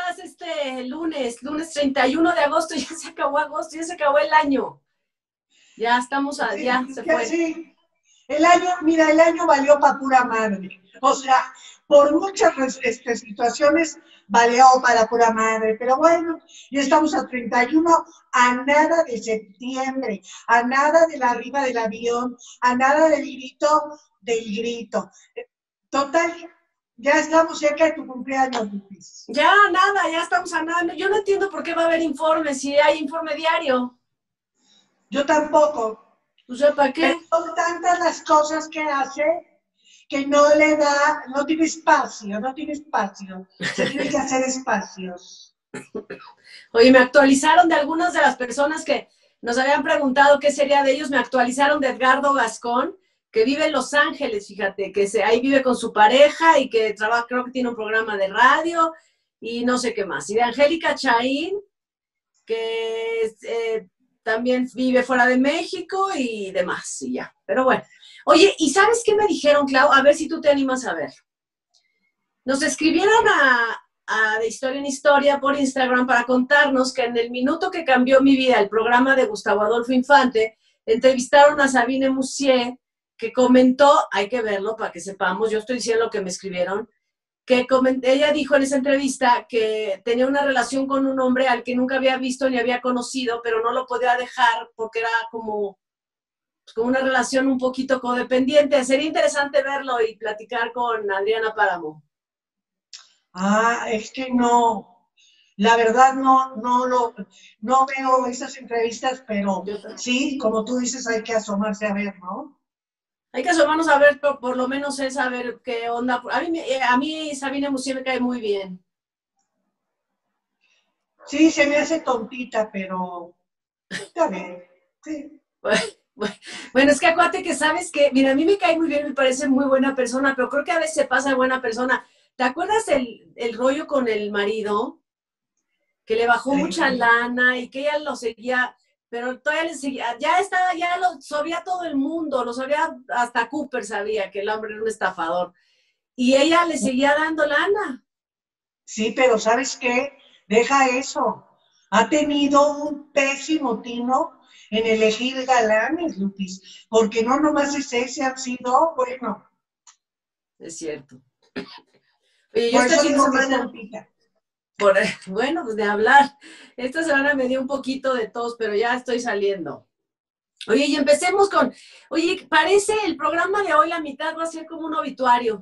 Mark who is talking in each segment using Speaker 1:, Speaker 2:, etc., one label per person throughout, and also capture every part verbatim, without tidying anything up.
Speaker 1: estás este lunes? Lunes treinta y uno de agosto, ya se acabó agosto, ya se acabó el año. Ya estamos, a,
Speaker 2: Sí,
Speaker 1: ya se
Speaker 2: ya
Speaker 1: fue.
Speaker 2: sí. El año, mira, el año valió para pura madre. O sea, por muchas este, situaciones valió para pura madre. Pero bueno, ya estamos a treinta y uno, a nada de septiembre, a nada de la arriba del avión, a nada del grito, del grito. Total, ya estamos cerca de tu cumpleaños, Lupis.
Speaker 1: Ya nada, ya estamos a nada. Yo no entiendo por qué va a haber informes si hay informe diario.
Speaker 2: Yo tampoco.
Speaker 1: O sea, ¿para qué?
Speaker 2: Pero son tantas las cosas que hace que no le da, no tiene espacio, no tiene espacio. Se tiene que hacer espacios.
Speaker 1: Oye, me actualizaron de algunas de las personas que nos habían preguntado qué sería de ellos. Me actualizaron de Edgardo Gascón, que vive en Los Ángeles, fíjate, que se, ahí vive con su pareja y que trabaja, creo que tiene un programa de radio y no sé qué más. Y de Angélica Chaín, que eh, también vive fuera de México y demás, y ya. Pero bueno. Oye, ¿y sabes qué me dijeron, Clau? A ver si tú te animas a ver. Nos escribieron a, a De Historia en Historia por Instagram para contarnos que en el minuto que cambió mi vida, el programa de Gustavo Adolfo Infante, entrevistaron a Sabine Moussier, que comentó, hay que verlo para que sepamos, yo estoy diciendo lo que me escribieron, que ella dijo en esa entrevista que tenía una relación con un hombre al que nunca había visto ni había conocido, pero no lo podía dejar porque era como, pues, como una relación un poquito codependiente. Sería interesante verlo y platicar con Adriana Páramo.
Speaker 2: Ah, es que no, la verdad no, no lo, no veo esas entrevistas, pero sí, como tú dices, hay que asomarse a ver, ¿no?
Speaker 1: Hay que asomarnos a ver, por, por lo menos es a ver qué onda. A mí, a mí Sabine Moussier me cae muy bien.
Speaker 2: Sí, se me hace tontita, pero está bien, sí.
Speaker 1: Bueno, es que acuérdate que sabes que, mira, a mí me cae muy bien, me parece muy buena persona, pero creo que a veces se pasa de buena persona. ¿Te acuerdas el, el rollo con el marido? Que le bajó
Speaker 2: Sí.
Speaker 1: mucha lana y que ella lo seguía, pero todavía le seguía, ya estaba, ya lo sabía todo el mundo, lo sabía, hasta Cooper sabía que el hombre era un estafador. Y ella le seguía dando lana.
Speaker 2: Sí, pero ¿sabes qué? Deja eso. Ha tenido un pésimo tino en elegir galanes, Lupis, porque no nomás es ese, han sido, bueno.
Speaker 1: Es cierto. Oye, yo
Speaker 2: Por
Speaker 1: este
Speaker 2: eso
Speaker 1: fin de
Speaker 2: digo que es
Speaker 1: semana,
Speaker 2: tontita.
Speaker 1: por, bueno, pues de hablar, esta semana me dio un poquito de tos, pero ya estoy saliendo. Oye, y empecemos con, oye, parece el programa de hoy, la mitad va a ser como un obituario.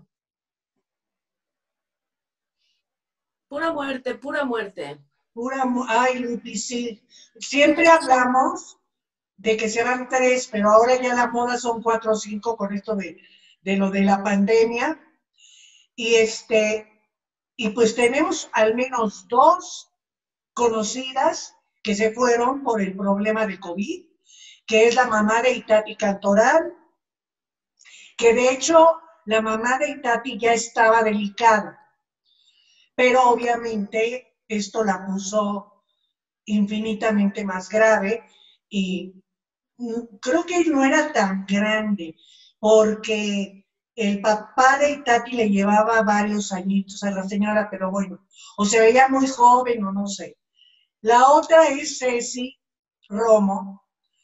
Speaker 1: Pura muerte, pura muerte.
Speaker 2: Pura, ay, Lupis, sí. Siempre hablamos de que serán tres, pero ahora ya la moda son cuatro o cinco con esto de, de lo de la pandemia. Y este, y pues tenemos al menos dos conocidas que se fueron por el problema de COVID, que es la mamá de Itati Cantoral, que de hecho la mamá de Itati ya estaba delicada, pero obviamente esto la puso infinitamente más grave y creo que no era tan grande, porque el papá de Itati le llevaba varios añitos a la señora, pero bueno, o se veía muy joven o no sé. La otra es Ceci Romo.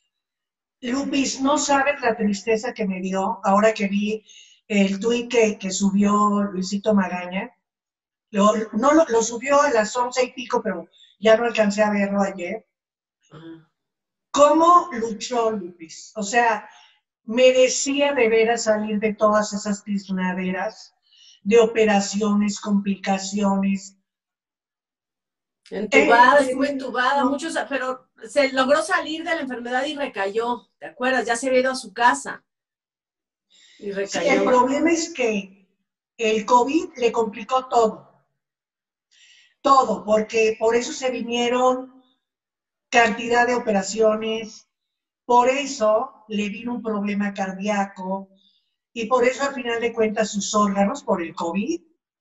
Speaker 2: Lupis, no sabes la tristeza que me dio ahora que vi el tuit que, que subió Luisito Magaña. Lo, no lo, lo subió a las once y pico, pero ya no alcancé a verlo ayer. ¿Cómo luchó Lupis? O sea, merecía de veras salir de todas esas tiznaderas, de operaciones, complicaciones.
Speaker 1: Entubada, eh, estuvo entubada, no. muchos, pero se logró salir de la enfermedad y recayó, ¿te acuerdas? Ya se había ido a su casa y recayó.
Speaker 2: Sí, el problema es que el COVID le complicó todo. Todo, porque por eso se vinieron cantidad de operaciones, por eso le vino un problema cardíaco y por eso al final de cuentas sus órganos, por el COVID,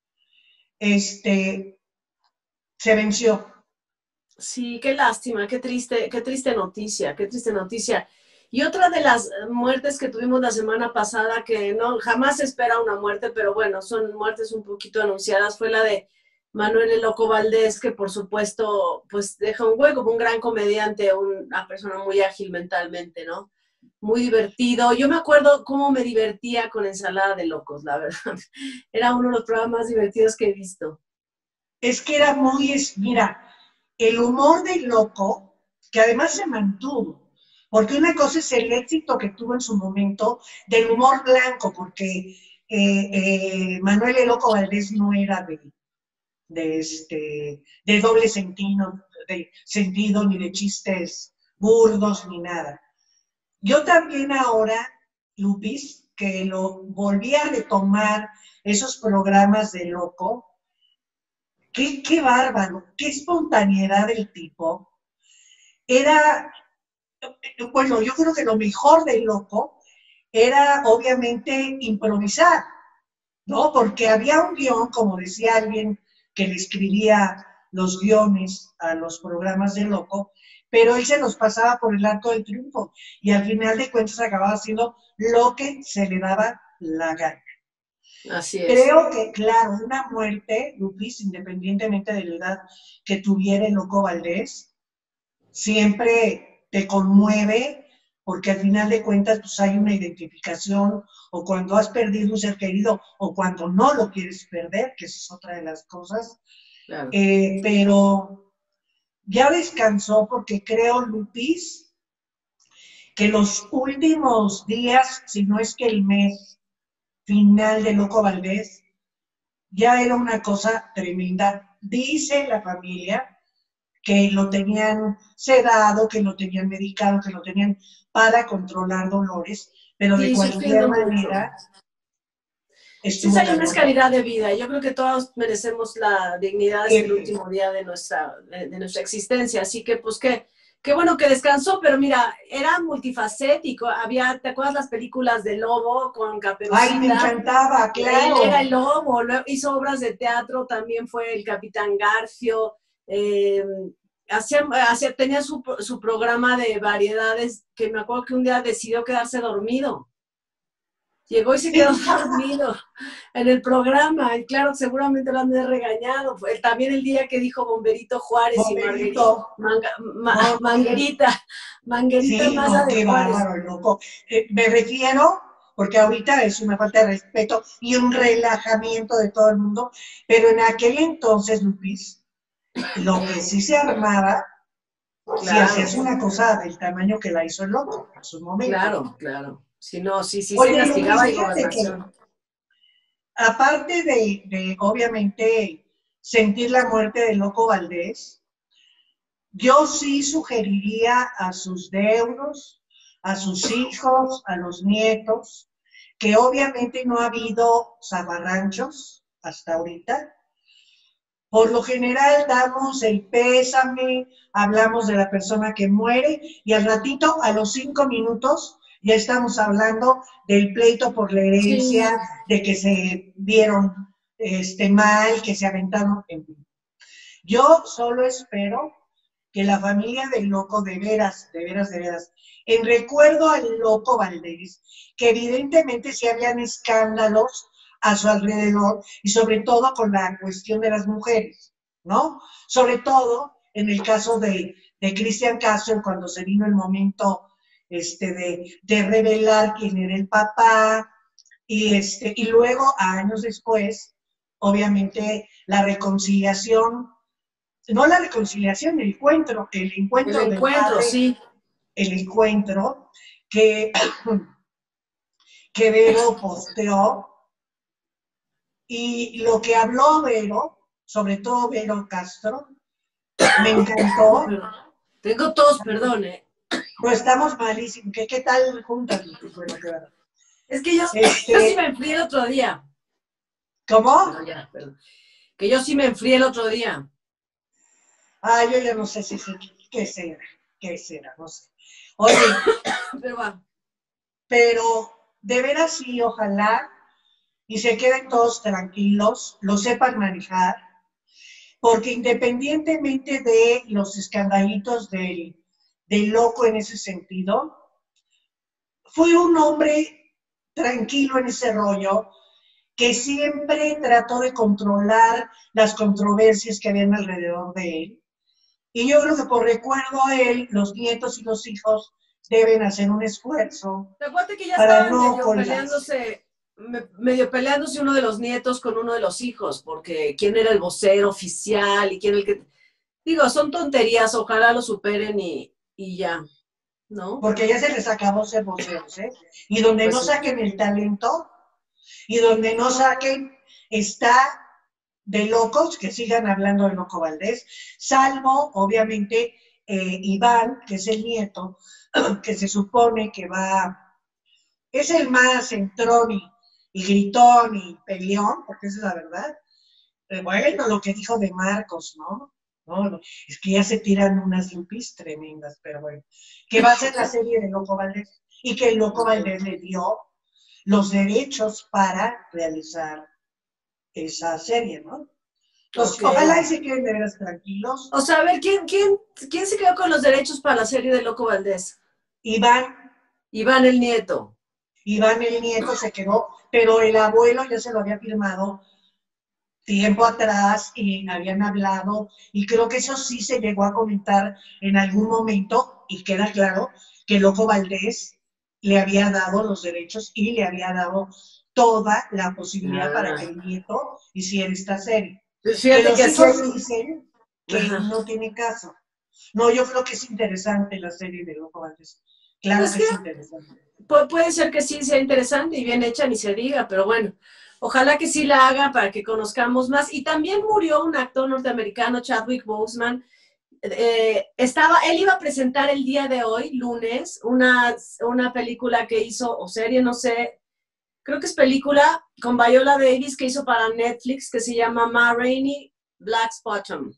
Speaker 2: este, se venció.
Speaker 1: Sí, qué lástima, qué triste, qué triste noticia, qué triste noticia. Y otra de las muertes que tuvimos la semana pasada, que no jamás se espera una muerte, pero bueno, son muertes un poquito anunciadas, fue la de Manuel el Loco Valdés, que por supuesto, pues deja un hueco, un gran comediante, una persona muy ágil mentalmente, ¿no? Muy divertido. Yo me acuerdo cómo me divertía con Ensalada de Locos, la verdad. Era uno de los programas más divertidos que he visto.
Speaker 2: Es que era muy, es, mira, el humor del Loco, que además se mantuvo, porque una cosa es el éxito que tuvo en su momento del humor blanco, porque eh, eh, Manuel el Loco Valdés no era de, de, este, de doble sentido, de sentido, ni de chistes burdos, ni nada. Yo también ahora, Lupis, que lo volví a retomar esos programas de Loco, qué, qué bárbaro, qué espontaneidad del tipo. Era, bueno, yo creo que lo mejor del Loco era obviamente improvisar, ¿no? Porque había un guión, como decía alguien que le escribía los guiones a los programas de Loco, pero él se los pasaba por el arco del triunfo y al final de cuentas acababa haciendo lo que se le daba la gana.
Speaker 1: Así es.
Speaker 2: Creo que, claro, una muerte, Lupis, independientemente de la edad que tuviera el Loco Valdés, siempre te conmueve, porque al final de cuentas pues hay una identificación, o cuando has perdido un ser querido, o cuando no lo quieres perder, que esa es otra de las cosas,
Speaker 1: Claro.
Speaker 2: eh, pero ya descansó, porque creo, Lupis, que los últimos días, si no es que el mes final de Loco Valdés, ya era una cosa tremenda. Dice la familia que lo tenían sedado, que lo tenían medicado, que lo tenían para controlar dolores, pero
Speaker 1: Sí,
Speaker 2: de cualquier manera estuvo
Speaker 1: sí, hay una
Speaker 2: cañón.
Speaker 1: calidad de vida. Yo creo que todos merecemos la dignidad hasta el último día de nuestra, de, de nuestra existencia. Así que, pues, qué, qué bueno que descansó, pero mira, era multifacético. Había, ¿te acuerdas las películas de Lobo con Caperucita?
Speaker 2: Ay, me encantaba, claro.
Speaker 1: Él era el Lobo, hizo obras de teatro, también fue el Capitán Garfio. Eh, hacía, hacía, tenía su, su programa de variedades, que me acuerdo que un día decidió quedarse dormido. Llegó y se quedó dormido en el programa, y claro, seguramente lo han de regañado. Fue también el día que dijo Bomberito Juárez
Speaker 2: Bomberito.
Speaker 1: y Margarita, manga, ma, no. Manguerita, Manguerita
Speaker 2: sí,
Speaker 1: Maza
Speaker 2: no,
Speaker 1: de
Speaker 2: qué
Speaker 1: Juárez.
Speaker 2: bárbaro, loco. Eh, me refiero, porque ahorita es una falta de respeto y un relajamiento de todo el mundo, pero en aquel entonces, Lupis, lo que sí se armaba, claro, si hacías una cosa del tamaño que la hizo el Loco a su momento.
Speaker 1: Claro, claro. Si no, sí, sí,
Speaker 2: Oye,
Speaker 1: se castigaba y
Speaker 2: gobernación. Aparte de, de, obviamente, sentir la muerte del Loco Valdés, yo sí sugeriría a sus deudos, a sus hijos, a los nietos, que obviamente no ha habido zafarranchos hasta ahorita. Por lo general damos el pésame, hablamos de la persona que muere y al ratito, a los cinco minutos, ya estamos hablando del pleito por la herencia, sí, de que se vieron este, mal, que se aventaron, en fin. Yo solo espero que la familia del Loco, de veras, de veras, de veras, en recuerdo al Loco Valdés, que evidentemente sí habían escándalos a su alrededor, y sobre todo con la cuestión de las mujeres, ¿no? Sobre todo en el caso de, de Cristian Castro, cuando se vino el momento este, de, de revelar quién era el papá, y, este, y luego, años después, obviamente, la reconciliación, no la reconciliación, el encuentro, el encuentro,
Speaker 1: el encuentro
Speaker 2: del padre,
Speaker 1: sí.
Speaker 2: El encuentro que, que Vero posteó, y lo que habló Vero, sobre todo Vero Castro, me encantó.
Speaker 1: Tengo tos, perdón, ¿eh?
Speaker 2: No, estamos malísimos. ¿Qué, qué tal juntas? Bueno, claro.
Speaker 1: Es que yo,
Speaker 2: este,
Speaker 1: yo sí me enfrié el otro día.
Speaker 2: ¿Cómo?
Speaker 1: Pero ya, perdón. Que yo sí me enfrié el otro día.
Speaker 2: Ah, yo ya no sé si sí, qué será, qué será, no sé. Oye,
Speaker 1: pero, va.
Speaker 2: pero de veras sí, ojalá, y se queden todos tranquilos, lo sepan manejar, porque independientemente de los escandalitos del, del Loco en ese sentido, fue un hombre tranquilo en ese rollo, que siempre trató de controlar las controversias que habían alrededor de él. Y yo creo que por recuerdo a él, los nietos y los hijos deben hacer un esfuerzo.
Speaker 1: Acuérdate que ya
Speaker 2: para
Speaker 1: estaban
Speaker 2: no
Speaker 1: medio
Speaker 2: colgarse.
Speaker 1: peleándose, me- medio peleándose uno de los nietos con uno de los hijos, porque quién era el vocero oficial y quién el que... Digo, son tonterías, ojalá lo superen y, y ya, ¿no?
Speaker 2: Porque ya se les acabó ser voceros, ¿eh? Y donde
Speaker 1: Pues
Speaker 2: no
Speaker 1: sí.
Speaker 2: saquen el talento, y donde no saquen, está de locos, que sigan hablando de Loco Valdés, salvo, obviamente, eh, Iván, que es el nieto, que se supone que va, es el más entrón y, y gritón y peleón, porque esa es la verdad. Pero bueno, lo que dijo de Marcos, ¿no? No, no, es que ya se tiran unas lupis tremendas, pero bueno. Que va a ser la serie de Loco Valdés y que el Loco Valdés le dio los derechos para realizar esa serie, ¿no? Entonces,
Speaker 1: Ok.
Speaker 2: ojalá y se queden de veras tranquilos.
Speaker 1: O sea, a ver, ¿quién, quién, quién se quedó con los derechos para la serie de Loco Valdés?
Speaker 2: Iván,
Speaker 1: Iván el nieto.
Speaker 2: Iván el nieto se quedó, pero el abuelo ya se lo había firmado tiempo atrás y habían hablado, y creo que eso sí se llegó a comentar en algún momento, y queda claro que Loco Valdés le había dado los derechos y le había dado toda la posibilidad
Speaker 1: Ah.
Speaker 2: para que el nieto hiciera esta serie.
Speaker 1: Pues
Speaker 2: Que
Speaker 1: fíjate
Speaker 2: los
Speaker 1: que así hay...
Speaker 2: hijos dicen que
Speaker 1: Ajá.
Speaker 2: no tiene caso. No, yo creo que es interesante la serie de Loco Valdés. Claro
Speaker 1: Pues
Speaker 2: que es
Speaker 1: que
Speaker 2: interesante.
Speaker 1: pu- puede ser que sí sea interesante y bien hecha, ni se diga, pero bueno, ojalá que sí la haga para que conozcamos más. Y también murió un actor norteamericano, Chadwick Boseman. Eh, estaba, él iba a presentar el día de hoy, lunes, una, una película que hizo, o serie, no sé, creo que es película con Viola Davis que hizo para Netflix, que se llama Ma Rainey, Black's Bottom.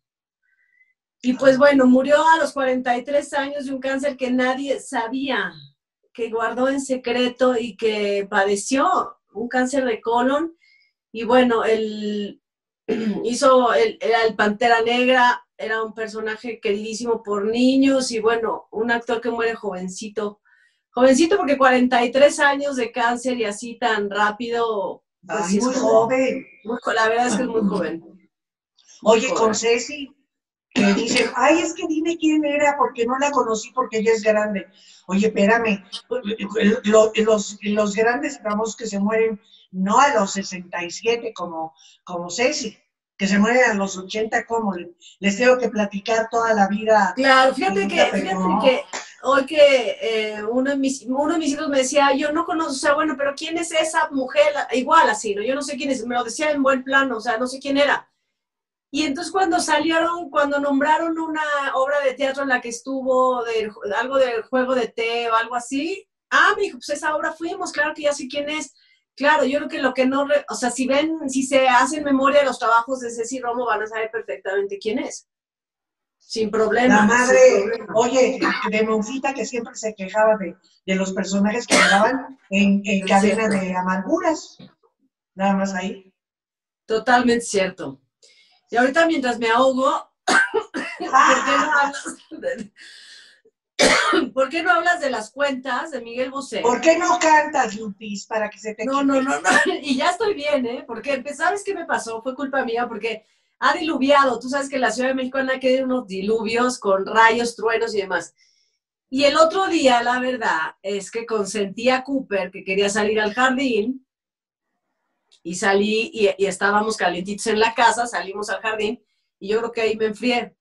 Speaker 1: Y pues bueno, murió a los cuarenta y tres años de un cáncer que nadie sabía, que guardó en secreto y que padeció un cáncer de colon. Y bueno, él hizo, el, era el Pantera Negra, era un personaje queridísimo por niños y bueno, un actor que muere jovencito. Jovencito porque cuarenta y tres años de cáncer y así tan rápido, pues
Speaker 2: Ay,
Speaker 1: sí es
Speaker 2: muy
Speaker 1: joven.
Speaker 2: joven.
Speaker 1: Muy, la verdad es que es muy joven. Muy
Speaker 2: Oye,
Speaker 1: joven.
Speaker 2: con Ceci, que dicen, ay, es que dime quién era, porque no la conocí, porque ella es grande. Oye, espérame, los, los, los grandes famosos que se mueren, no a los sesenta y siete como, como Ceci, que se mueren a los ochenta, como les tengo que platicar toda la vida.
Speaker 1: Claro, fíjate
Speaker 2: Vida,
Speaker 1: que, fíjate
Speaker 2: no.
Speaker 1: que hoy que eh, uno, de mis, uno de mis hijos me decía, yo no conozco, o sea, bueno, pero ¿quién es esa mujer? Igual así, ¿no? Yo no sé quién es, me lo decía en buen plano, o sea, no sé quién era. Y entonces cuando salieron, cuando nombraron una obra de teatro en la que estuvo de, algo del juego de té o algo así, ah, me dijo, pues esa obra fuimos, claro que ya sé quién es. Claro, yo creo que lo que no, re, o sea, si ven, si se hacen memoria de los trabajos de Ceci Romo, van a saber perfectamente quién es. Sin problema.
Speaker 2: La madre,
Speaker 1: sin problema.
Speaker 2: oye, de Monfita que siempre se quejaba de, de los personajes que daban en, en Cadena
Speaker 1: cierto.
Speaker 2: de Amarguras. Nada más ahí.
Speaker 1: Totalmente cierto. Y ahorita mientras me ahogo, ¿por qué no hablas de, ¿por qué no hablas de las cuentas de Miguel Bosé?
Speaker 2: ¿Por qué no cantas, Lupis, para que se te
Speaker 1: No,
Speaker 2: quite?
Speaker 1: no, no, no. Y ya estoy bien, ¿eh? Porque, ¿sabes qué me pasó? Fue culpa mía, porque ha diluviado. Tú sabes que en la Ciudad de México han quedado unos diluvios con rayos, truenos y demás. Y el otro día, la verdad, es que consentí a Cooper, que quería salir al jardín, y salí, y, y estábamos calientitos en la casa, salimos al jardín, y yo creo que ahí me enfrié.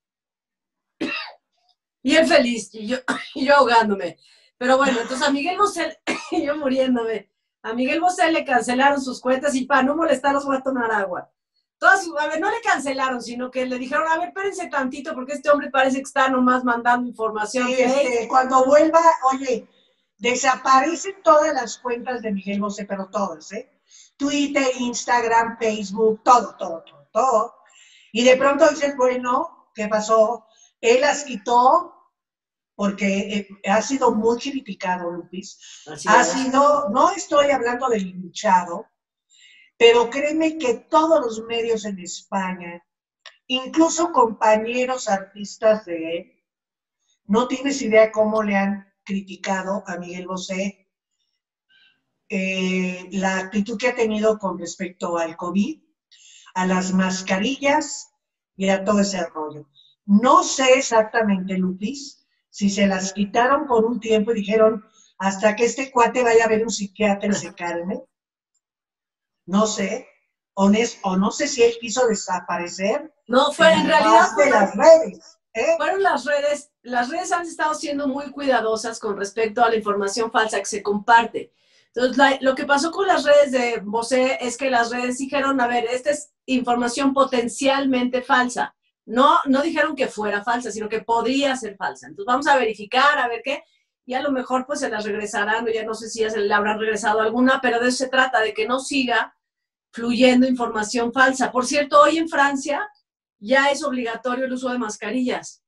Speaker 1: Bien feliz, y yo, y yo ahogándome. Pero bueno, entonces a Miguel Bosé, y yo muriéndome, a Miguel Bosé le cancelaron sus cuentas y para no molestarlos voy a tomar agua. Todas, a ver, no le cancelaron, sino que le dijeron, a ver, espérense tantito, porque este hombre parece que está nomás mandando información.
Speaker 2: Sí, este, cuando vuelva, oye, desaparecen todas las cuentas de Miguel Bosé, pero todas, ¿eh? Twitter, Instagram, Facebook, todo, todo, todo, todo. Y de pronto dices, bueno, ¿qué pasó? Él las quitó porque eh, ha sido muy criticado, Lupis.
Speaker 1: Así
Speaker 2: ha
Speaker 1: es.
Speaker 2: sido, no estoy hablando del linchado, pero créeme que todos los medios en España, incluso compañeros artistas de él, no tienes idea cómo le han criticado a Miguel Bosé eh, la actitud que ha tenido con respecto al COVID, a las mascarillas y a todo ese rollo. No sé exactamente, Lupis, si se las quitaron por un tiempo y dijeron, hasta que este cuate vaya a ver un psiquiatra y se calme. No sé. O, nes, o no sé si él quiso desaparecer.
Speaker 1: No, fue en realidad
Speaker 2: de las redes. ¿eh?
Speaker 1: Fueron las redes, las redes han estado siendo muy cuidadosas con respecto a la información falsa que se comparte. Entonces, la, lo que pasó con las redes de Bosé es que las redes dijeron, a ver, esta es información potencialmente falsa. No, no dijeron que fuera falsa, sino que podría ser falsa. Entonces, vamos a verificar, a ver qué, y a lo mejor pues se las regresarán, o ya no sé si ya se le habrán regresado alguna, pero de eso se trata, de que no siga fluyendo información falsa. Por cierto, hoy en Francia ya es obligatorio el uso de mascarillas.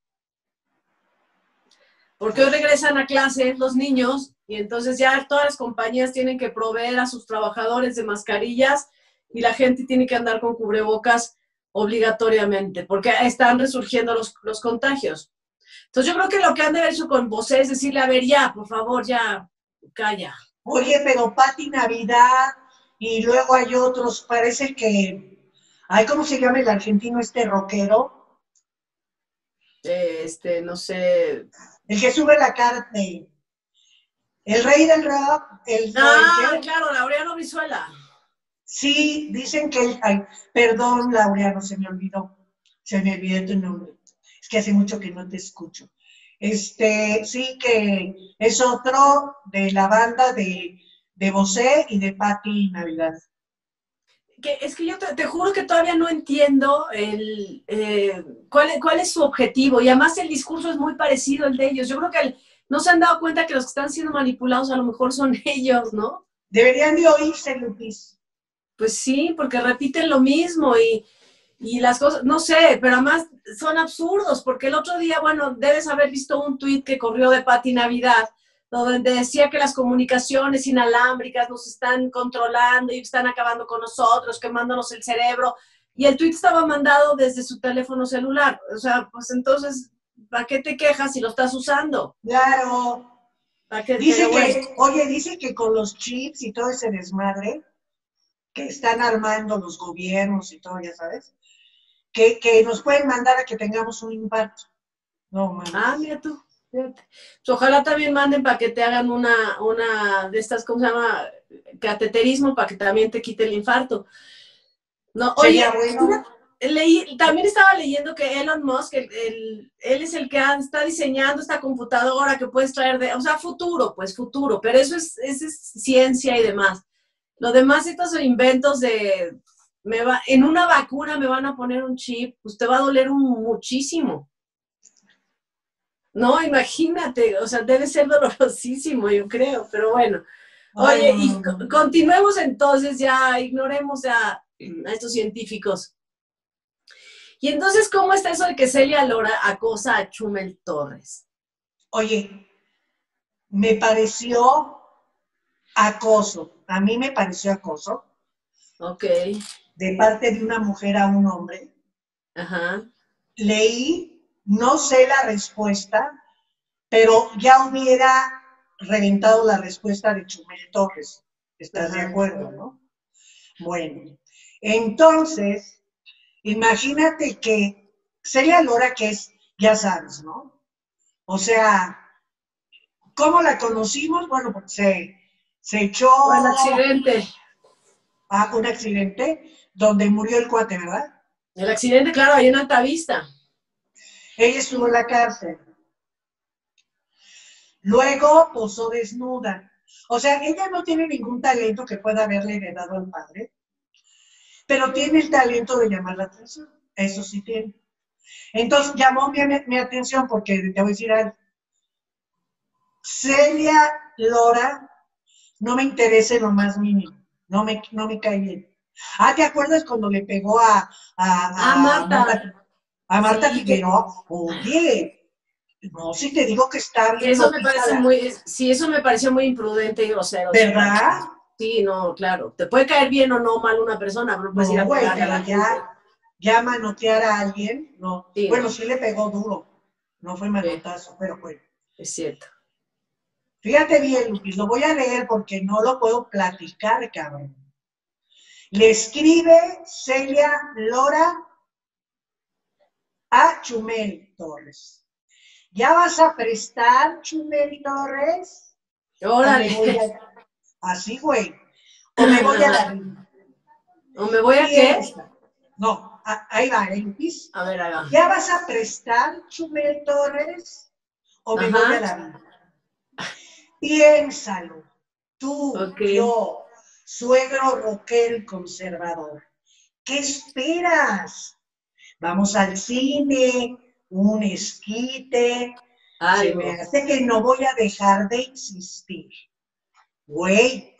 Speaker 1: Porque hoy regresan a clase los niños y entonces ya todas las compañías tienen que proveer a sus trabajadores de mascarillas y la gente tiene que andar con cubrebocas obligatoriamente porque están resurgiendo los, los contagios. Entonces yo creo que lo que han de haber hecho con Bosé es decirle, a ver, ya, por favor, ya, calla.
Speaker 2: Oye, pero Pati Navidad y luego hay otros, parece que, ay, ¿cómo se llama el argentino este rockero?
Speaker 1: Este, no sé.
Speaker 2: El que sube la carne. El rey del rock. El,
Speaker 1: ah,
Speaker 2: el que,
Speaker 1: claro, Laureano Brizuela.
Speaker 2: Sí, dicen que él, ay, perdón, Laureano, se me olvidó. Se me olvidó tu nombre. Es que hace mucho que no te escucho. Este, sí que es otro de la banda de, de Bosé y de Pati Navidad.
Speaker 1: Que, es que yo te, te juro que todavía no entiendo el, eh, cuál, cuál es su objetivo y además el discurso es muy parecido al de ellos. Yo creo que el, no se han dado cuenta que los que están siendo manipulados a lo mejor son ellos, ¿no?
Speaker 2: Deberían de oírse, Lupis.
Speaker 1: Pues sí, porque repiten lo mismo y, y las cosas, no sé, pero además son absurdos, porque el otro día, bueno, debes haber visto un tuit que corrió de Pati Navidad, donde decía que las comunicaciones inalámbricas nos están controlando y están acabando con nosotros, quemándonos el cerebro, y el tuit estaba mandado desde su teléfono celular. O sea, pues entonces, ¿para qué te quejas si lo estás usando?
Speaker 2: Claro.
Speaker 1: ¿Para qué?
Speaker 2: Dice
Speaker 1: Pero
Speaker 2: que,
Speaker 1: bueno.
Speaker 2: oye, dice que con los chips y todo ese desmadre que están armando los gobiernos y todo, ya sabes, que, que nos pueden mandar a que tengamos un infarto. No, mames.
Speaker 1: Ah, mira tú. Fíjate. Pues ojalá también manden para que te hagan una, una de estas, ¿cómo se llama? Cateterismo, para que también te quite el infarto. No, oye,
Speaker 2: Bueno.
Speaker 1: leí, también estaba leyendo que Elon Musk, el, el, él es el que está diseñando esta computadora que puedes traer de, o sea, futuro, pues futuro, pero eso es, eso es ciencia y demás. Lo demás, estos inventos de, me va, en una vacuna me van a poner un chip, pues te va a doler un, muchísimo. No, imagínate, o sea, debe ser dolorosísimo, yo creo, pero bueno. Oye,
Speaker 2: Ay,
Speaker 1: y
Speaker 2: no, no, no.
Speaker 1: continuemos entonces, ya ignoremos ya a estos científicos. Y entonces, ¿cómo está eso de que Celia Lora acosa a Chumel Torres?
Speaker 2: Oye, me pareció acoso, a mí me pareció acoso.
Speaker 1: Ok.
Speaker 2: De parte de una mujer a un hombre.
Speaker 1: Ajá.
Speaker 2: Leí, no sé la respuesta, pero ya hubiera reventado la respuesta de Chumel Torres. ¿Estás Ajá. de acuerdo, no? Bueno, entonces, imagínate que Celia Lora, que es, ya sabes, ¿no? O sea, ¿cómo la conocimos? Bueno, porque se, se echó...
Speaker 1: Un accidente.
Speaker 2: Ah, un accidente donde murió el cuate, ¿verdad?
Speaker 1: El accidente, claro, ahí en Altavista.
Speaker 2: Ella estuvo en la cárcel. Luego posó desnuda. O sea, ella no tiene ningún talento que pueda haberle heredado al padre, pero tiene el talento de llamar la atención. Eso sí tiene. Entonces llamó mi, mi atención porque te voy a decir algo. Celia Lora no me interesa en lo más mínimo. No me, no me cae bien. Ah, ¿te acuerdas cuando le pegó a, a, a,
Speaker 1: a Marta?
Speaker 2: Marta, a Marta
Speaker 1: sí,
Speaker 2: Figueroa? Oye, no, si te digo que está bien.
Speaker 1: Eso me parece la... muy, sí, eso me pareció muy imprudente y grosero.
Speaker 2: ¿Verdad?
Speaker 1: Sí, no, claro. Te puede caer bien o no mal una persona, pero no puedes
Speaker 2: no,
Speaker 1: ir a
Speaker 2: güey,
Speaker 1: pegarle a la
Speaker 2: ya,
Speaker 1: gente.
Speaker 2: ya manotear a alguien, no.
Speaker 1: Sí,
Speaker 2: bueno,
Speaker 1: no.
Speaker 2: sí le pegó duro. No fue manotazo, sí. Pero bueno.
Speaker 1: Es cierto.
Speaker 2: Fíjate bien, Lupis, lo voy a leer porque no lo puedo platicar, cabrón. Le escribe Celia Lora a Chumel Torres. ¿Ya vas a prestar, Chumel Torres?
Speaker 1: Órale.
Speaker 2: O me voy a... Así, güey. O me voy a la vida.
Speaker 1: ¿O me voy a qué?
Speaker 2: No, a, ahí va, ¿eh, Lupis?
Speaker 1: A ver, ahí va.
Speaker 2: ¿Ya vas a prestar, Chumel Torres? ¿O me
Speaker 1: Ajá.
Speaker 2: voy a la vida? Piénsalo. Tú,
Speaker 1: okay.
Speaker 2: yo, suegro rockero conservador. ¿Qué esperas? Vamos al cine, un esquite.
Speaker 1: Algo.
Speaker 2: Se me hace que no voy a dejar de existir. Güey.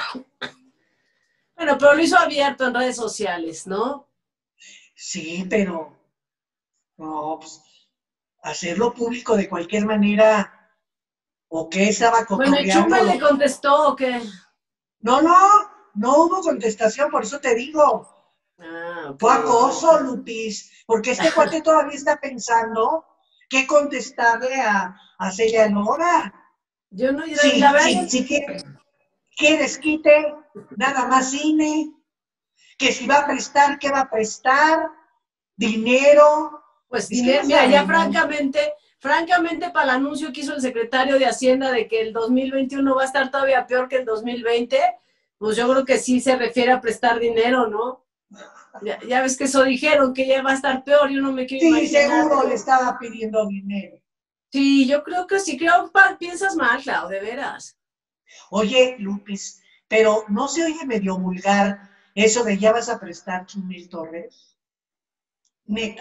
Speaker 1: Bueno, pero lo hizo abierto en redes sociales, ¿no?
Speaker 2: Sí, pero no, pues, hacerlo público de cualquier manera. ¿O qué estaba cotorreando?
Speaker 1: Bueno, ¿y Chumel le contestó o qué?
Speaker 2: No, no, no hubo contestación, por eso te digo.
Speaker 1: Ah, okay.
Speaker 2: Fue acoso, Lupis, porque este cuate todavía está pensando qué contestarle a, a Celia Lora.
Speaker 1: Yo no,
Speaker 2: sí,
Speaker 1: la verdad.
Speaker 2: Sí, si quieres, quieres quite, nada más cine, que si va a prestar, ¿qué va a prestar? Dinero.
Speaker 1: Pues dinero, mira, ya francamente, francamente para el anuncio que hizo el secretario de Hacienda de que el dos mil veintiuno va a estar todavía peor que el dos mil veinte, pues yo creo que sí se refiere a prestar dinero, ¿no? Ya, ya ves que eso dijeron, que ya va a estar peor, yo no me quiero
Speaker 2: sí,
Speaker 1: imaginar.
Speaker 2: Sí, seguro le estaba pidiendo dinero.
Speaker 1: Sí, yo creo que sí, creo que piensas mal, Clau, de veras.
Speaker 2: Oye, Lupis, pero ¿no se oye medio vulgar eso de ya vas a prestar Chumel Torres? Neta.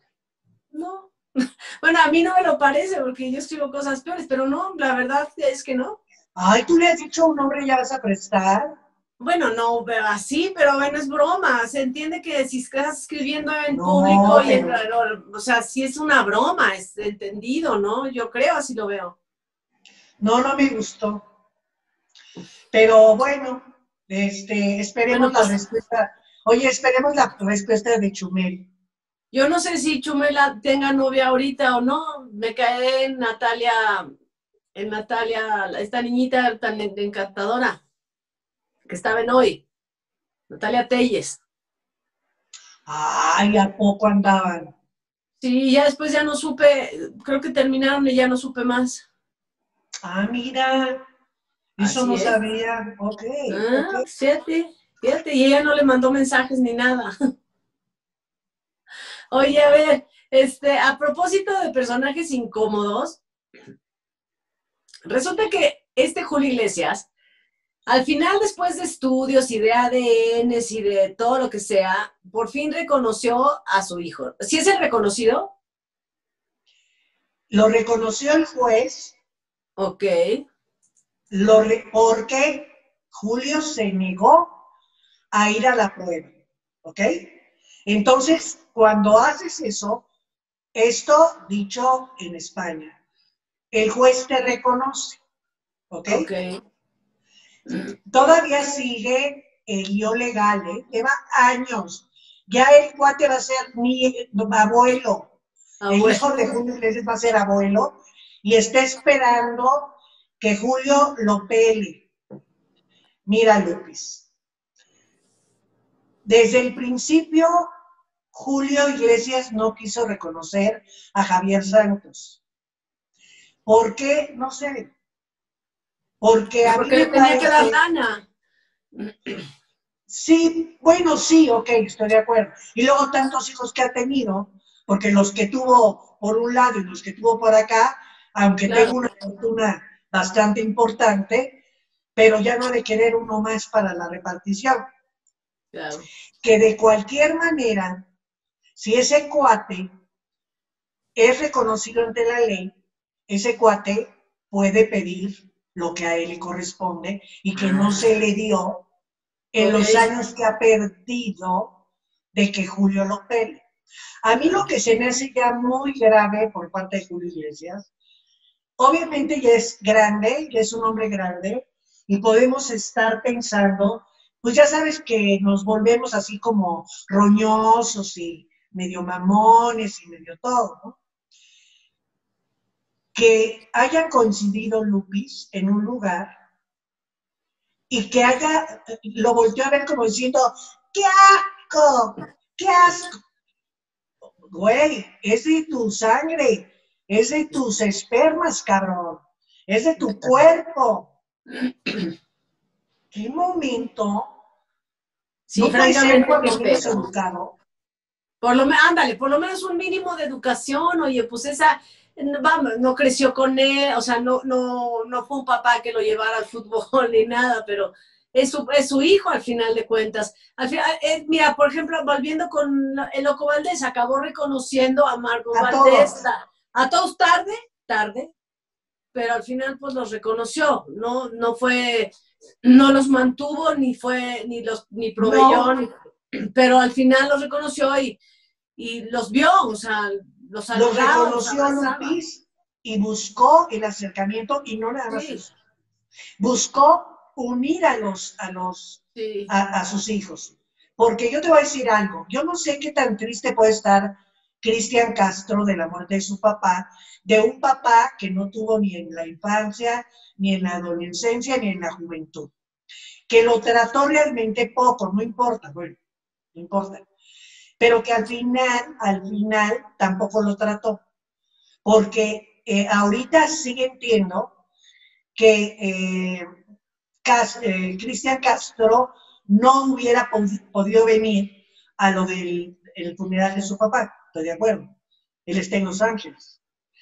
Speaker 1: No. Bueno, a mí no me lo parece porque yo escribo cosas peores, pero no, la verdad es que no.
Speaker 2: Ay, ¿tú le has dicho a un hombre ya vas a prestar?
Speaker 1: Bueno, no, pero así, pero bueno, es broma. Se entiende que si estás escribiendo en
Speaker 2: no,
Speaker 1: público, y
Speaker 2: pero...
Speaker 1: en, o sea, sí es una broma, es entendido, ¿no? Yo creo, así lo veo.
Speaker 2: No, no me gustó. Pero bueno, este, esperemos bueno, pues, la respuesta. Oye, esperemos la respuesta de Chumel.
Speaker 1: Yo no sé si Chumela tenga novia ahorita o no. Me cae en Natalia, en Natalia, esta niñita tan encantadora que estaba en Hoy, Natalia Telles.
Speaker 2: Ay, ¿a poco andaban?
Speaker 1: Sí, ya después ya no supe, creo que terminaron y ya no supe más.
Speaker 2: Ah, mira, eso Así no es. sabía. Ok,
Speaker 1: ah,
Speaker 2: okay.
Speaker 1: Fíjate, fíjate, y ella no le mandó mensajes ni nada. Oye, a ver, este, a propósito de personajes incómodos, resulta que este Julio Iglesias, al final, después de estudios y de A D Ns y de todo lo que sea, por fin reconoció a su hijo. ¿Sí es el reconocido?
Speaker 2: Lo reconoció el juez.
Speaker 1: Ok.
Speaker 2: Lo re porque Julio se negó a ir a la prueba. ¿Ok? Entonces, cuando haces eso, esto dicho en España, el juez te reconoce. ¿Ok?
Speaker 1: Ok.
Speaker 2: Todavía sigue el lío legal, ¿eh? Lleva años. Ya el cuate va a ser mi abuelo. abuelo. El hijo de Julio Iglesias va a ser abuelo y está esperando que Julio lo pele. Mira, Lupis. Desde el principio, Julio Iglesias no quiso reconocer a Javier Santos. ¿Por qué? No sé. Porque a
Speaker 1: Porque
Speaker 2: mí
Speaker 1: le
Speaker 2: me
Speaker 1: tenía
Speaker 2: parece...
Speaker 1: que dar gana.
Speaker 2: Sí, bueno, sí, ok, estoy de acuerdo. Y luego tantos hijos que ha tenido, porque los que tuvo por un lado y los que tuvo por acá, aunque claro. tengo una fortuna bastante importante, pero ya no ha de querer uno más para la repartición.
Speaker 1: Claro.
Speaker 2: Que de cualquier manera, si ese cuate es reconocido ante la ley, ese cuate puede pedir lo que a él le corresponde y que no se le dio en okay. los años que ha perdido de que Julio lo pele. A mí lo que se me hace ya muy grave por parte de Julio Iglesias, obviamente ya es grande, ya es un hombre grande, y podemos estar pensando, pues ya sabes que nos volvemos así como roñosos y medio mamones y medio todo, ¿no? que hayan coincidido Lupis en un lugar y que haya, lo volteó a ver como diciendo, ¡qué asco! ¡Qué asco! Güey, es de tu sangre, es de tus espermas, cabrón, es de tu cuerpo. ¿Qué momento?
Speaker 1: Sí,
Speaker 2: No puede ser
Speaker 1: francamente, qué
Speaker 2: cuando menos
Speaker 1: pedo.
Speaker 2: educado.
Speaker 1: Por lo menos, ándale, por lo menos un mínimo de educación, oye, pues esa, vamos, no creció con él, o sea, no, no, no fue un papá que lo llevara al fútbol ni nada, pero es su, es su hijo al final de cuentas. Al final, eh, mira, por ejemplo, volviendo con el Loco Valdés, acabó reconociendo a Marcos
Speaker 2: A
Speaker 1: Valdés,
Speaker 2: todos.
Speaker 1: a todos tarde, tarde, pero al final pues los reconoció, no, no fue, no los mantuvo, ni fue, ni los, ni proveyó,
Speaker 2: No,
Speaker 1: ni, pero al final los reconoció y, y los vio, o sea, los
Speaker 2: los
Speaker 1: saludaba, los
Speaker 2: reconoció
Speaker 1: abrazaba.
Speaker 2: Lupis y buscó el acercamiento y no nada más
Speaker 1: Sí,
Speaker 2: eso. Buscó unir a los, a los,
Speaker 1: sí,
Speaker 2: a, a sus hijos. Porque yo te voy a decir algo, yo no sé qué tan triste puede estar Cristian Castro de la muerte de su papá, de un papá que no tuvo ni en la infancia, ni en la adolescencia, ni en la juventud. Que lo trató realmente poco, no importa, bueno, no importa. Pero que al final, al final, tampoco lo trató. Porque eh, ahorita sí entiendo que eh, Cas, eh, Cristian Castro no hubiera pod podido venir a lo del el funeral de su papá, estoy de acuerdo. Él está en Los Ángeles.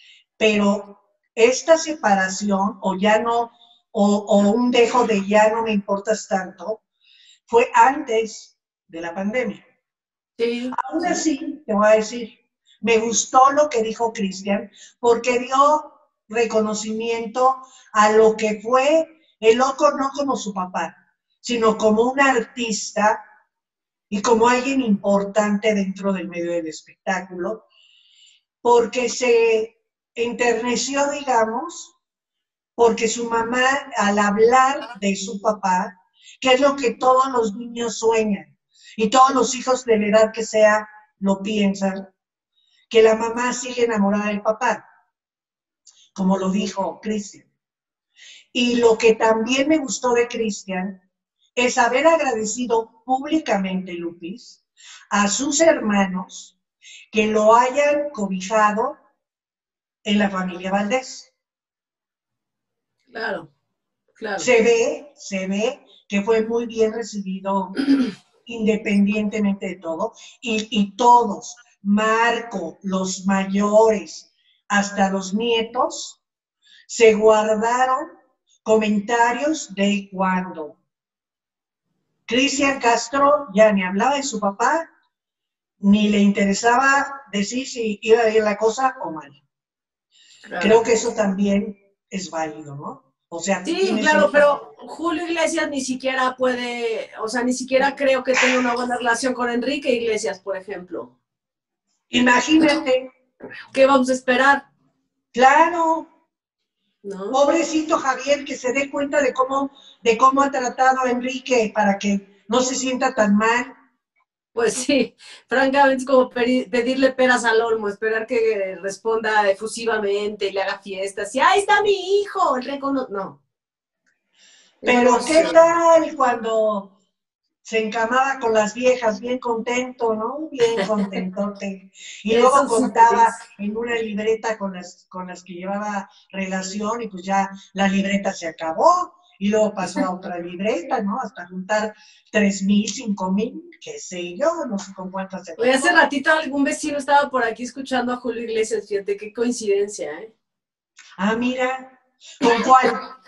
Speaker 2: Pero esta separación, o ya no, o, o un dejo de ya no me importas tanto, fue antes de la pandemia.
Speaker 1: sí,
Speaker 2: Aún
Speaker 1: sí,
Speaker 2: así, te voy a decir, me gustó lo que dijo Cristian, porque dio reconocimiento a lo que fue el loco, no como su papá, sino como un artista y como alguien importante dentro del medio del espectáculo, porque se enterneció, digamos, porque su mamá, al hablar de su papá, que es lo que todos los niños sueñan, y todos los hijos de la edad que sea lo piensan, que la mamá sigue enamorada del papá, como lo dijo Cristian. Y lo que también me gustó de Cristian es haber agradecido públicamente, Lupis, a sus hermanos que lo hayan cobijado en la familia Valdés.
Speaker 1: claro, claro.
Speaker 2: Se ve, se ve que fue muy bien recibido independientemente de todo, y, y todos, Marco, los mayores, hasta los nietos, se guardaron comentarios de cuando Cristian Castro ya ni hablaba de su papá, ni le interesaba decir si iba bien la cosa o mal.
Speaker 1: Claro.
Speaker 2: Creo que eso también es válido, ¿no? O sea,
Speaker 1: Sí,
Speaker 2: tienes
Speaker 1: claro,
Speaker 2: otro.
Speaker 1: pero Julio Iglesias ni siquiera puede, o sea, ni siquiera creo que tenga una buena relación con Enrique Iglesias, por ejemplo.
Speaker 2: Imagínate,
Speaker 1: ¿Qué vamos a esperar?
Speaker 2: claro,
Speaker 1: ¿No?
Speaker 2: pobrecito Javier, que se dé cuenta de cómo, de cómo ha tratado a Enrique para que no se sienta tan mal.
Speaker 1: Pues sí, francamente es como pedirle peras al olmo, esperar que responda efusivamente y le haga fiestas. Y ahí está mi hijo, el recono... No, eso no
Speaker 2: Pero ¿qué
Speaker 1: sucede.
Speaker 2: tal cuando se encamaba con las viejas, bien contento, ¿no? Bien contentote. Y luego
Speaker 1: Eso sí,
Speaker 2: contaba en una libreta con las, con las que llevaba relación y pues ya la libreta se acabó. Y luego pasó a otra libreta, ¿no? Hasta juntar tres mil, cinco mil, qué sé yo, no sé con cuántas se
Speaker 1: Oye, hace
Speaker 2: juntó.
Speaker 1: ratito algún vecino estaba por aquí escuchando a Julio Iglesias, fíjate, qué coincidencia, ¿eh?
Speaker 2: Ah, mira, ¿con cuál?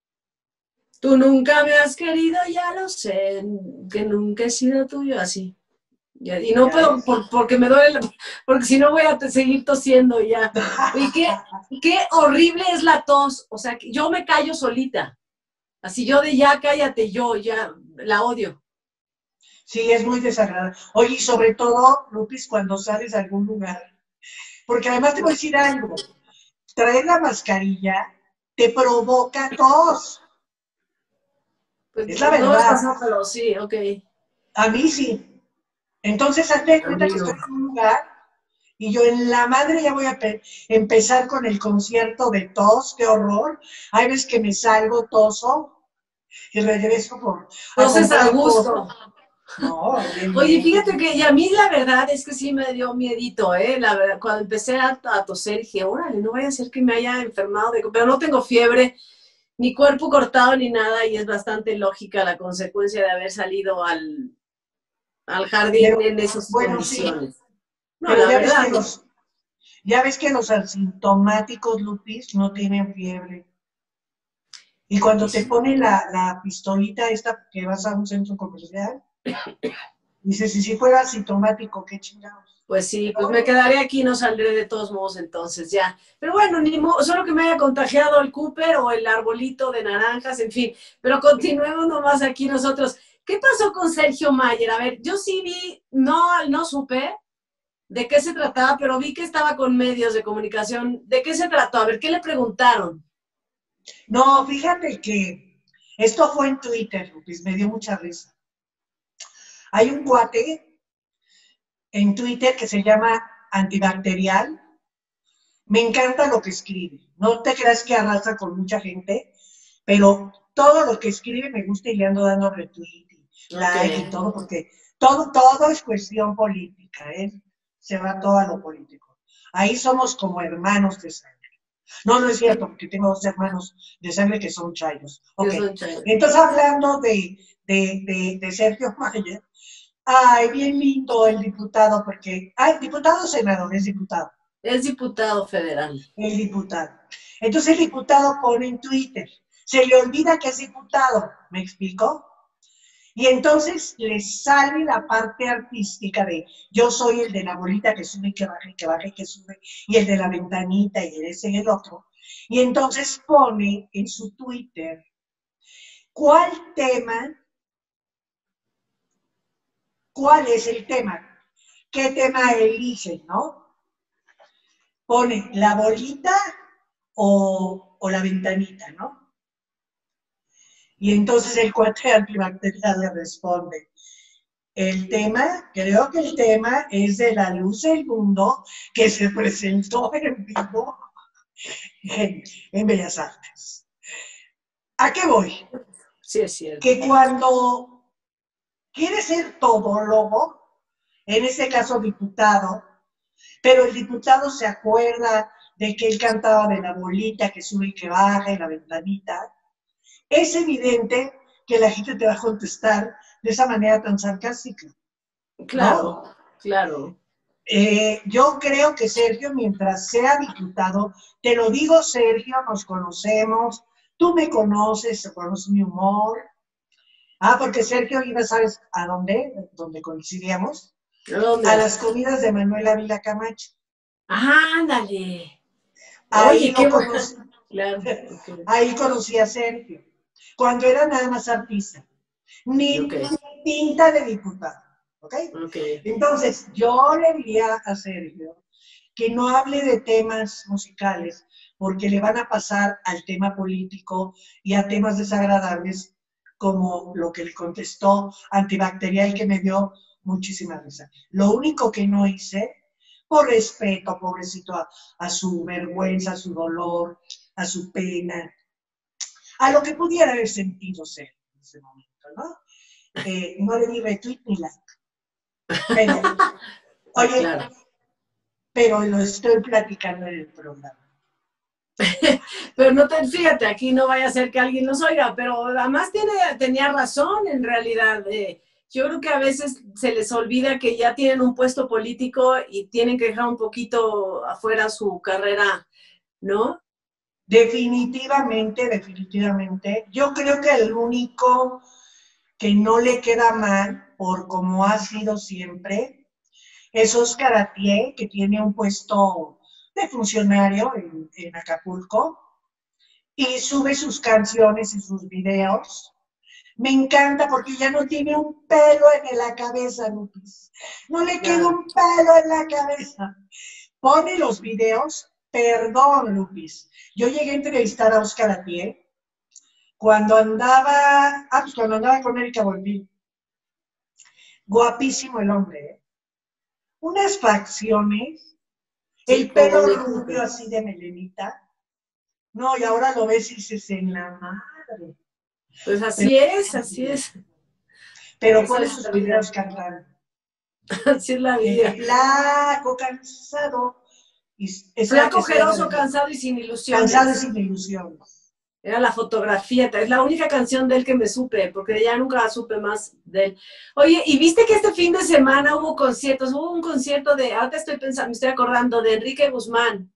Speaker 1: Tú nunca me has querido, ya lo sé, que nunca he sido tuyo, así. Ya, y no
Speaker 2: ¿Ya
Speaker 1: puedo,
Speaker 2: ves?
Speaker 1: por, porque me duele, porque si no voy a seguir tosiendo ya. Oye, qué, qué horrible es la tos, o sea, que yo me callo solita. Así yo de ya cállate, yo ya la odio.
Speaker 2: Sí, es muy desagradable. Oye, y sobre todo, Lupis, cuando sales a algún lugar, porque además te voy a decir algo, traer la mascarilla te provoca tos,
Speaker 1: Pues
Speaker 2: es la
Speaker 1: no me
Speaker 2: verdad.
Speaker 1: pasó, pero sí, ok.
Speaker 2: A mí sí. Entonces, hazte de
Speaker 1: A
Speaker 2: cuenta
Speaker 1: mí
Speaker 2: que estoy
Speaker 1: no.
Speaker 2: en un lugar Y yo en la madre ya voy a empezar con el concierto de tos, qué horror. Hay veces que me salgo toso y regreso por, a
Speaker 1: Entonces, a
Speaker 2: comprar
Speaker 1: gusto.
Speaker 2: cosas. No, bien,
Speaker 1: Oye,
Speaker 2: bien.
Speaker 1: fíjate que y a mí la verdad es que sí me dio miedito, ¿eh? La verdad, cuando empecé a, a toser dije, órale, no vaya a ser que me haya enfermado, de, pero no tengo fiebre, ni cuerpo cortado ni nada, y es bastante lógica la consecuencia de haber salido al, al jardín
Speaker 2: Pero,
Speaker 1: en esas
Speaker 2: bueno, sí,
Speaker 1: condiciones. No,
Speaker 2: pero
Speaker 1: la
Speaker 2: ya ves
Speaker 1: verdad,
Speaker 2: que los, ya ves que los asintomáticos, Lupis, no tienen fiebre. Y cuando te
Speaker 1: pues,
Speaker 2: ponen la, la pistolita esta que vas a un centro comercial, dices, si si fuera asintomático, qué chingados.
Speaker 1: pues sí,
Speaker 2: Pero
Speaker 1: pues me
Speaker 2: bueno,
Speaker 1: quedaré aquí, no saldré de todos modos entonces ya. Pero bueno, ni mo- solo que me haya contagiado el Cooper o el arbolito de naranjas, en fin. Pero continuemos nomás aquí nosotros. ¿Qué pasó con Sergio Mayer? A ver, yo sí vi, no, no supe de qué se trataba, pero vi que estaba con medios de comunicación. ¿De qué se trató? A ver, ¿qué le preguntaron?
Speaker 2: no, fíjate que esto fue en Twitter, Lupis, me dio mucha risa. Hay un cuate en Twitter que se llama Antibacterial. Me encanta lo que escribe. No te creas que arrasa con mucha gente, pero todo lo que escribe me gusta y le ando dando retweet y
Speaker 1: Ok.
Speaker 2: like y todo, porque todo, todo es cuestión política, ¿eh? Se va todo a lo político. Ahí somos como hermanos de sangre. No, no es cierto, porque tengo dos hermanos de sangre que son chayos.
Speaker 1: Que
Speaker 2: Ok,
Speaker 1: son chéveres.
Speaker 2: entonces hablando de, de, de, de Sergio Mayer, ay, bien lindo el diputado, porque, ay, diputado o senador, es diputado.
Speaker 1: Es diputado federal.
Speaker 2: El diputado. Entonces el diputado pone en Twitter, se le olvida que es diputado, ¿me explico? Y entonces le sale la parte artística de yo soy el de la bolita que sube y que baja y que baja y que sube, y el de la ventanita y el ese y el otro. Y entonces pone en su Twitter cuál tema, cuál es el tema, qué tema eligen, ¿no? Pone la bolita o, o la ventanita, ¿no? Y entonces el cuate antibacterial le responde, el tema, creo que el tema es de la luz del mundo que se presentó en vivo en, en Bellas Artes. ¿A qué voy?
Speaker 1: Sí, es cierto.
Speaker 2: Que cuando quiere ser todólogo, en este caso diputado, pero el diputado se acuerda de que él cantaba de la bolita que sube y que baja y la ventanita, es evidente que la gente te va a contestar de esa manera tan sarcástica,
Speaker 1: Claro,
Speaker 2: ¿no?
Speaker 1: claro.
Speaker 2: Eh, yo creo que Sergio, mientras sea diputado, te lo digo, Sergio, nos conocemos, tú me conoces, conoces mi humor. Ah, porque Sergio iba, ¿sabes a dónde? ¿Dónde coincidíamos?
Speaker 1: ¿A dónde?
Speaker 2: A las comidas de Manuel Ávila Camacho.
Speaker 1: Ah, ándale.
Speaker 2: Ahí
Speaker 1: Oye, qué
Speaker 2: lo
Speaker 1: bueno.
Speaker 2: conocí,
Speaker 1: Claro, ok.
Speaker 2: ahí conocí a Sergio, cuando era nada más artista,
Speaker 1: Ok,
Speaker 2: ni pinta de diputado, ¿ok?
Speaker 1: ok.
Speaker 2: Entonces, yo le diría a Sergio que no hable de temas musicales, porque le van a pasar al tema político y a temas desagradables, como lo que le contestó antibacterial, que me dio muchísima risa. Lo único que no hice, por respeto, pobrecito, a, a su vergüenza, a su dolor, a su pena, a lo que pudiera haber sentido ser en ese momento, ¿no? Eh, no le di retweet ni like. Pero,
Speaker 1: Ah,
Speaker 2: oye,
Speaker 1: claro.
Speaker 2: pero lo estoy platicando en el programa.
Speaker 1: Pero no te, fíjate, aquí no vaya a ser que alguien nos oiga, pero además tiene, tenía razón en realidad. Eh, yo creo que a veces se les olvida que ya tienen un puesto político y tienen que dejar un poquito afuera su carrera, ¿no?
Speaker 2: Definitivamente, definitivamente. Yo creo que el único que no le queda mal, por como ha sido siempre, es Oscar Atié, que tiene un puesto de funcionario en, en Acapulco y sube sus canciones y sus videos. Me encanta porque ya no tiene un pelo en la cabeza, Lupis. No le queda
Speaker 1: Claro.
Speaker 2: un pelo en la cabeza. Pone los videos, perdón, Lupis. Yo llegué a entrevistar a Oscar Atié cuando andaba, ah, pues cuando andaba con Erika Buenfil. Guapísimo el hombre, ¿eh? Unas facciones. el pelo rubio así de melenita. No, y ahora lo ves y dices, en la madre.
Speaker 1: Pues así pero, es, así es.
Speaker 2: Pero pone sus videos cantando.
Speaker 1: Así es la vida.
Speaker 2: Eh, flaco, cansado.
Speaker 1: Y flaco, ojeroso, cansado y sin ilusiones.
Speaker 2: Cansado y sin ilusiones.
Speaker 1: Era la fotografía, es la única canción de él que me supe, porque ya nunca supe más de él. Oye, ¿y viste que este fin de semana hubo conciertos? Hubo un concierto de, ahora estoy pensando, me estoy acordando, de Enrique Guzmán.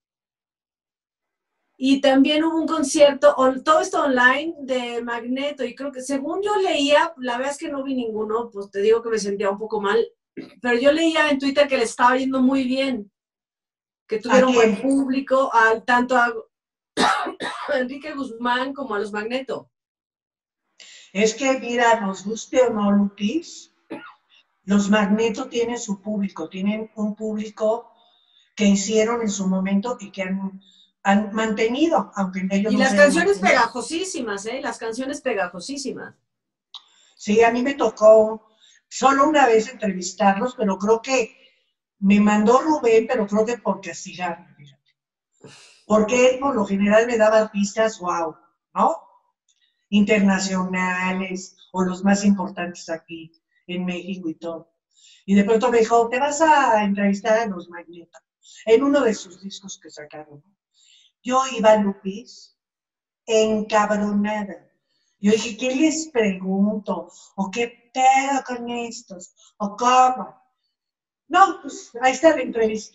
Speaker 1: Y también hubo un concierto, todo esto online, de Magneto, y creo que según yo leía, la verdad es que no vi ninguno, pues te digo que me sentía un poco mal, pero yo leía en Twitter que le estaba yendo muy bien, que tuvieron buen público, al, tanto a, a Enrique Guzmán como a los Magneto.
Speaker 2: Es que, mira, nos guste o no, Lupis, los Magneto tienen su público, tienen un público que hicieron en su momento y que han... han mantenido, aunque ellos
Speaker 1: y
Speaker 2: no
Speaker 1: las canciones pegajosísimas, ¿eh? Las canciones pegajosísimas.
Speaker 2: Sí, a mí me tocó solo una vez entrevistarlos, pero creo que me mandó Rubén, pero creo que por castigarme, fíjate. Porque él por lo general me daba artistas, wow, ¿no? Internacionales, o los más importantes aquí en México y todo. Y de pronto me dijo, te vas a entrevistar a los Magneto, en uno de sus discos que sacaron. Yo iba, Lupis, encabronada. Yo dije, ¿qué les pregunto? ¿O qué pedo con estos? ¿O cómo? No, pues ahí está la entrevista.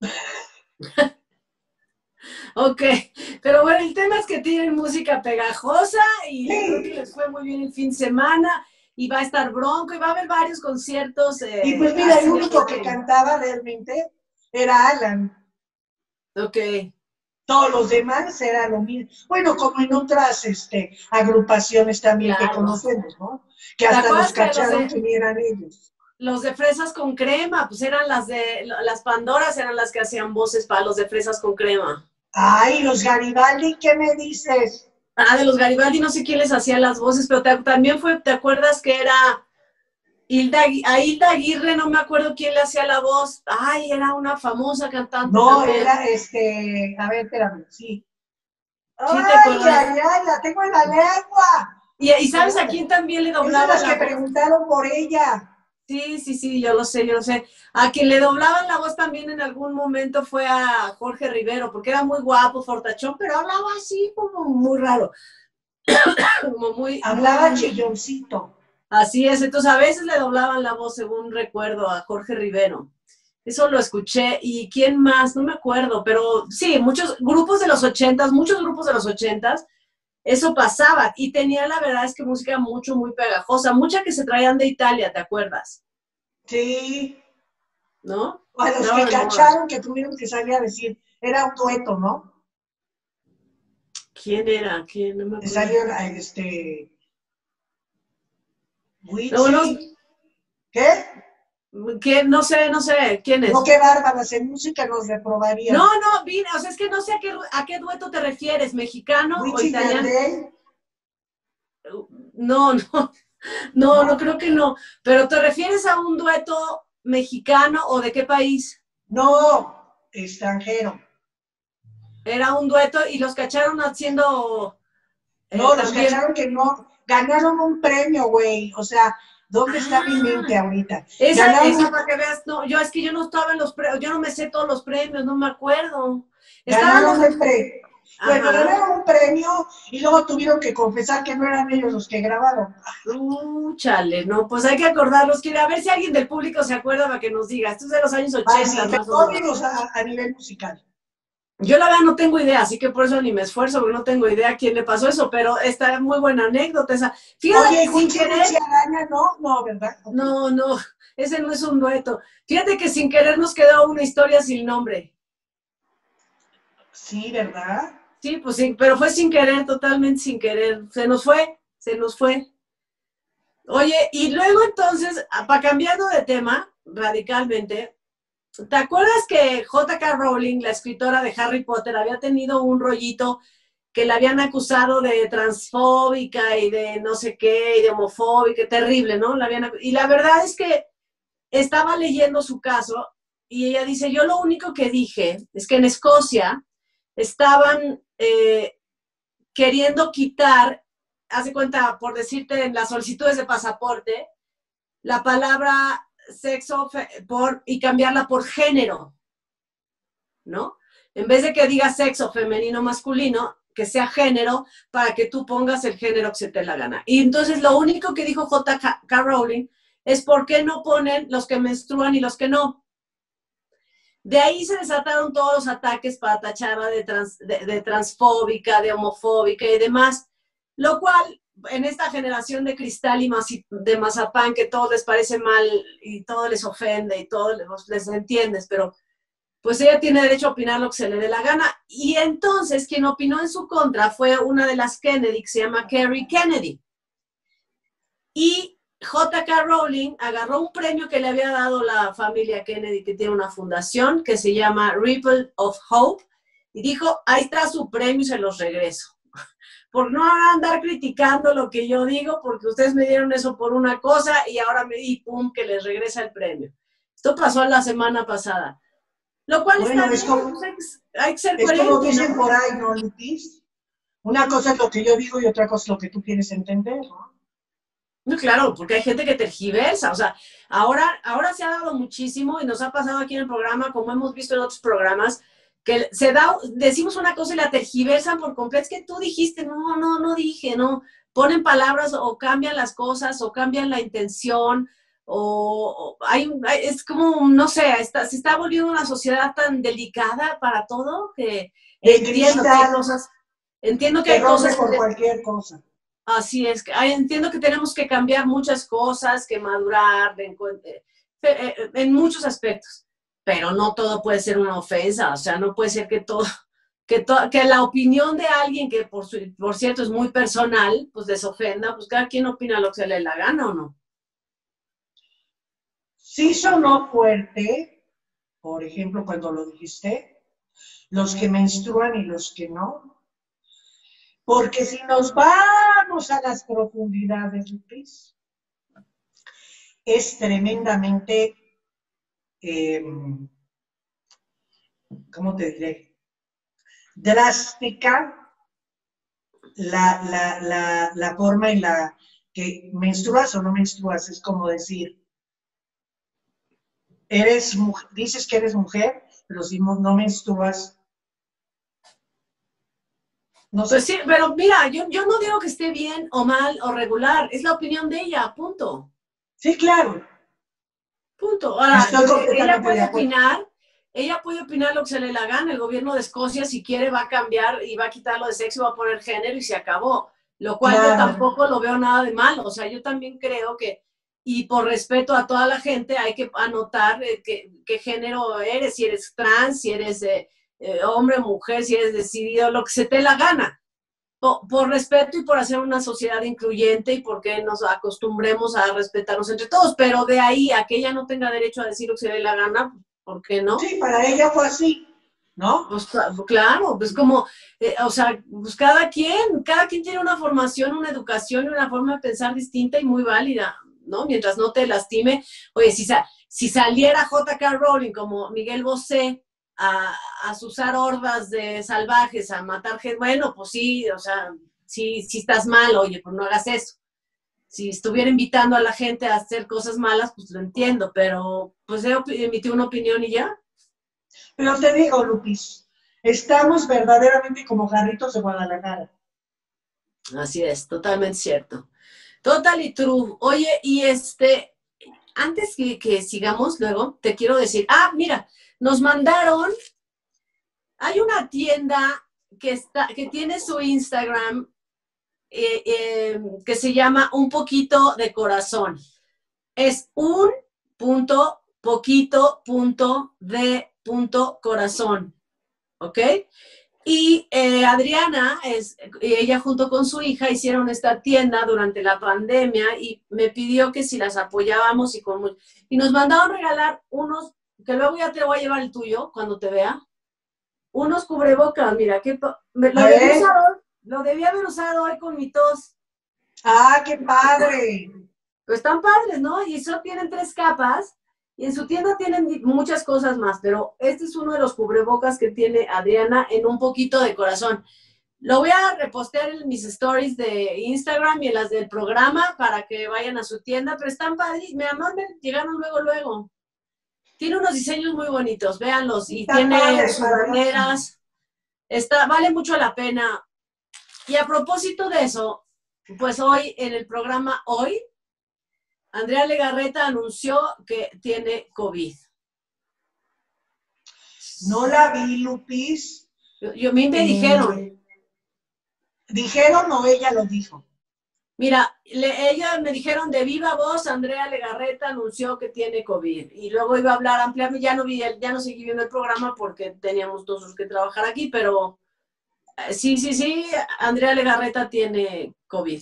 Speaker 1: Ok, pero bueno, el tema es que tienen música pegajosa y sí. Creo que les fue muy bien el fin de semana y va a estar Bronco y va a haber varios conciertos. Eh,
Speaker 2: y pues mira, el único que cantaba realmente era Alan.
Speaker 1: Ok.
Speaker 2: Todos los demás era lo mismo. Bueno, como en otras este, agrupaciones también claro. que conocemos, ¿no? Que hasta los cacharon que, de, que eran ellos.
Speaker 1: Los de Fresas con Crema, pues eran las de, las Pandoras eran las que hacían voces para los de Fresas con Crema.
Speaker 2: Ay, los Garibaldi, ¿qué me dices?
Speaker 1: Ah, de los Garibaldi no sé quién les hacía las voces, pero te, también fue, ¿te acuerdas que era Hilda, a Hilda Aguirre, no me acuerdo quién le hacía la voz? Ay, era una famosa cantante.
Speaker 2: No, también. Era este, a ver, espérame, sí.
Speaker 1: ¿Sí
Speaker 2: ay, ay, ay, la tengo en la lengua.
Speaker 1: Y, y ¿sabes a quién también le doblaba?
Speaker 2: Esas las que preguntaron por ella.
Speaker 1: Sí, sí, sí, yo lo sé, yo lo sé. A quien le doblaban la voz también en algún momento fue a Jorge Rivero, porque era muy guapo, fortachón, pero hablaba así como muy raro. como muy...
Speaker 2: Hablaba
Speaker 1: muy...
Speaker 2: chilloncito.
Speaker 1: Así es, entonces a veces le doblaban la voz, según recuerdo, a Jorge Rivero. Eso lo escuché. ¿Y quién más? No me acuerdo, pero sí, muchos grupos de los ochentas, muchos grupos de los ochentas, eso pasaba. Y tenía, la verdad, es que música mucho, muy pegajosa. Mucha que se traían de Italia, ¿te acuerdas?
Speaker 2: Sí.
Speaker 1: ¿No?
Speaker 2: A los
Speaker 1: no,
Speaker 2: que
Speaker 1: no,
Speaker 2: cacharon no. que tuvieron que salir a decir, era un dueto, ¿no?
Speaker 1: ¿Quién era? ¿Quién? No me acuerdo.
Speaker 2: Salió, este... Wichi.
Speaker 1: No, no.
Speaker 2: ¿Qué?
Speaker 1: ¿Quién? No sé, no sé. ¿Quién es?
Speaker 2: No, qué bárbaras, en música nos reprobaría.
Speaker 1: No, no, vine, o sea, es que no sé a qué, a qué dueto te refieres, ¿mexicano o italiano? No, no, no, no creo que no. Pero ¿te refieres a un dueto mexicano o de qué país?
Speaker 2: No, extranjero.
Speaker 1: Era un dueto y los cacharon haciendo...
Speaker 2: Eh, no, los también... cacharon que no, ganaron un premio, güey, o sea... ¿Dónde está ah, mi mente ahorita?
Speaker 1: Esa, Ganaron... esa para que veas, no, yo es que yo no estaba en los premios, yo no me sé todos los premios, no me acuerdo.
Speaker 2: Ganaron el premio. Bueno, ganaron un premio y luego tuvieron que confesar que no eran ellos los que grabaron.
Speaker 1: Uh, chale, no, pues hay que acordarlos. Quiere a ver si alguien del público se acuerda para que nos diga. Esto es de los años ochenta.
Speaker 2: Ay, sí, más o menos a, a nivel musical.
Speaker 1: Yo la verdad no tengo idea, así que por eso ni me esfuerzo, porque no tengo idea a quién le pasó eso, pero está muy buena anécdota esa.
Speaker 2: Fíjate, oye, sin querer... Araña, no, no, ¿verdad?
Speaker 1: Okay. No, no, ese no es un dueto. Fíjate que sin querer nos quedó una historia sin nombre.
Speaker 2: Sí, ¿verdad?
Speaker 1: Sí, pues sí, pero fue sin querer, totalmente sin querer. Se nos fue, se nos fue. Oye, y luego entonces, para cambiando de tema radicalmente, ¿te acuerdas que J K Rowling, la escritora de Harry Potter, había tenido un rollito que la habían acusado de transfóbica y de no sé qué, y de homofóbica, terrible, ¿no? La habían, y la verdad es que estaba leyendo su caso y ella dice, yo lo único que dije es que en Escocia estaban eh, queriendo quitar, hace cuenta, por decirte, en las solicitudes de pasaporte, la palabra sexo por, y cambiarla por género, ¿no? En vez de que diga sexo femenino masculino, que sea género, para que tú pongas el género que se te la gana. Y entonces lo único que dijo J K Rowling es por qué no ponen los que menstruan y los que no. De ahí se desataron todos los ataques para tacharla de, trans, de, de transfóbica, de homofóbica y demás, lo cual en esta generación de cristal y de mazapán que todo les parece mal y todo les ofende y todo les, les entiendes, pero pues ella tiene derecho a opinar lo que se le dé la gana. Y entonces quien opinó en su contra fue una de las Kennedy, que se llama Kerry Kennedy. Y J K Rowling agarró un premio que le había dado la familia Kennedy, que tiene una fundación que se llama Ripple of Hope, y dijo, ahí está su premio y se los regreso. Por no andar criticando lo que yo digo, porque ustedes me dieron eso por una cosa y ahora me di pum, que les regresa el premio. Esto pasó la semana pasada. Lo cual
Speaker 2: bueno,
Speaker 1: está
Speaker 2: es
Speaker 1: bien,
Speaker 2: como,
Speaker 1: hay, hay que ser
Speaker 2: es
Speaker 1: coherente,
Speaker 2: como dicen
Speaker 1: ¿no?
Speaker 2: por ahí, ¿no, Lupis? Una cosa es lo que yo digo y otra cosa es lo que tú quieres entender, ¿no?
Speaker 1: No, claro, porque hay gente que tergiversa, o sea, ahora, ahora se ha dado muchísimo y nos ha pasado aquí en el programa, como hemos visto en otros programas, que se da, decimos una cosa y la tergiversan por completo, es que tú dijiste, no, no, no dije, no, ponen palabras o cambian las cosas o cambian la intención, o, o hay, es como, no sé, está, se está volviendo una sociedad tan delicada para todo que
Speaker 2: De
Speaker 1: entiendo que hay
Speaker 2: cristal,
Speaker 1: cosas, entiendo que
Speaker 2: que
Speaker 1: hay
Speaker 2: rompe
Speaker 1: cosas
Speaker 2: por
Speaker 1: que...
Speaker 2: cualquier cosa.
Speaker 1: Así es, que ay, entiendo que tenemos que cambiar muchas cosas, que madurar de, en, en muchos aspectos, pero no todo puede ser una ofensa, o sea, no puede ser que todo, que, to, que la opinión de alguien que por, su, por cierto es muy personal, pues les ofenda, pues cada quien opina lo que se le dé la gana o no.
Speaker 2: Sí sonó fuerte, por ejemplo, cuando lo dijiste, los que menstruan y los que no. Porque si nos vamos a las profundidades, Lupis, es tremendamente, eh, ¿cómo te diré? Drástica la, la, la, la forma en la que menstruas o no menstruas. Es como decir, eres mujer, dices que eres mujer, pero si no menstruas, no sé.
Speaker 1: Pues sí, pero mira, yo, yo no digo que esté bien o mal o regular, es la opinión de ella, punto.
Speaker 2: Sí, claro.
Speaker 1: Punto. Ahora,
Speaker 2: Estoy
Speaker 1: ella
Speaker 2: completamente de
Speaker 1: puede
Speaker 2: acuerdo.
Speaker 1: opinar, ella puede opinar lo que se le la gana. El gobierno de Escocia, si quiere, va a cambiar y va a quitar lo de sexo, va a poner género y se acabó. Lo cual yo
Speaker 2: Claro.
Speaker 1: tampoco lo veo nada de malo. O sea, yo también creo que, y por respeto a toda la gente, hay que anotar eh, qué, qué género eres, si eres trans, si eres eh, eh, hombre, mujer, si eres decidido, lo que se te la gana. Por, por respeto y por hacer una sociedad incluyente y porque nos acostumbremos a respetarnos entre todos, pero de ahí a que ella no tenga derecho a decir lo que se le dé la gana, ¿por qué no?
Speaker 2: Sí, para ella fue así, ¿no?
Speaker 1: Pues claro, pues como, eh, o sea, pues cada quien, cada quien tiene una formación, una educación y una forma de pensar distinta y muy válida, ¿no? Mientras no te lastime. Oye, si, si saliera J K Rowling como Miguel Bosé, A, a usar hordas de salvajes, a matar gente, bueno, pues sí, o sea, sí, sí estás mal, oye, pues no hagas eso. Si estuviera invitando a la gente a hacer cosas malas, pues lo entiendo, pero pues he emitido una opinión y ya.
Speaker 2: Pero te digo, Lupis, estamos verdaderamente como jarritos de Guadalajara.
Speaker 1: Así es, totalmente cierto. Total y true. Oye, y este, antes que, que sigamos luego, te quiero decir, ah, mira, nos mandaron, hay una tienda que, está, que tiene su Instagram eh, eh, que se llama Un Poquito de Corazón. Es un punto poquito punto de punto corazón, ¿ok? Y eh, Adriana, es, ella junto con su hija hicieron esta tienda durante la pandemia y me pidió que si las apoyábamos y, con, y nos mandaron regalar unos, que luego ya te voy a llevar el tuyo cuando te vea, unos cubrebocas, mira, que lo debí, usado, lo debí haber usado hoy con mi tos.
Speaker 2: ¡Ah, qué padre!
Speaker 1: Pues están padres, ¿no? Y eso tienen tres capas Y en su tienda tienen muchas cosas más, pero este es uno de los cubrebocas que tiene Adriana en un poquito de corazón. Lo voy a repostear en mis stories de Instagram y en las del programa para que vayan a su tienda, pero están padres. Mi amor, me llegaron luego, luego. Tiene unos diseños muy bonitos, véanlos. Y
Speaker 2: Está
Speaker 1: tiene
Speaker 2: padre,
Speaker 1: sudaderas. Está, vale mucho la pena. Y a propósito de eso, pues hoy en el programa Hoy, Andrea Legarreta anunció que tiene COVID.
Speaker 2: No la vi, Lupis.
Speaker 1: Yo, yo a mí me
Speaker 2: eh,
Speaker 1: dijeron.
Speaker 2: ¿Dijeron o ella lo dijo?
Speaker 1: Mira, le, ella me dijeron de viva voz, Andrea Legarreta anunció que tiene COVID. Y luego iba a hablar ampliamente, ya no vi, el, ya no seguí viendo el programa porque teníamos todos que trabajar aquí, pero eh, sí, sí, sí, Andrea Legarreta tiene COVID.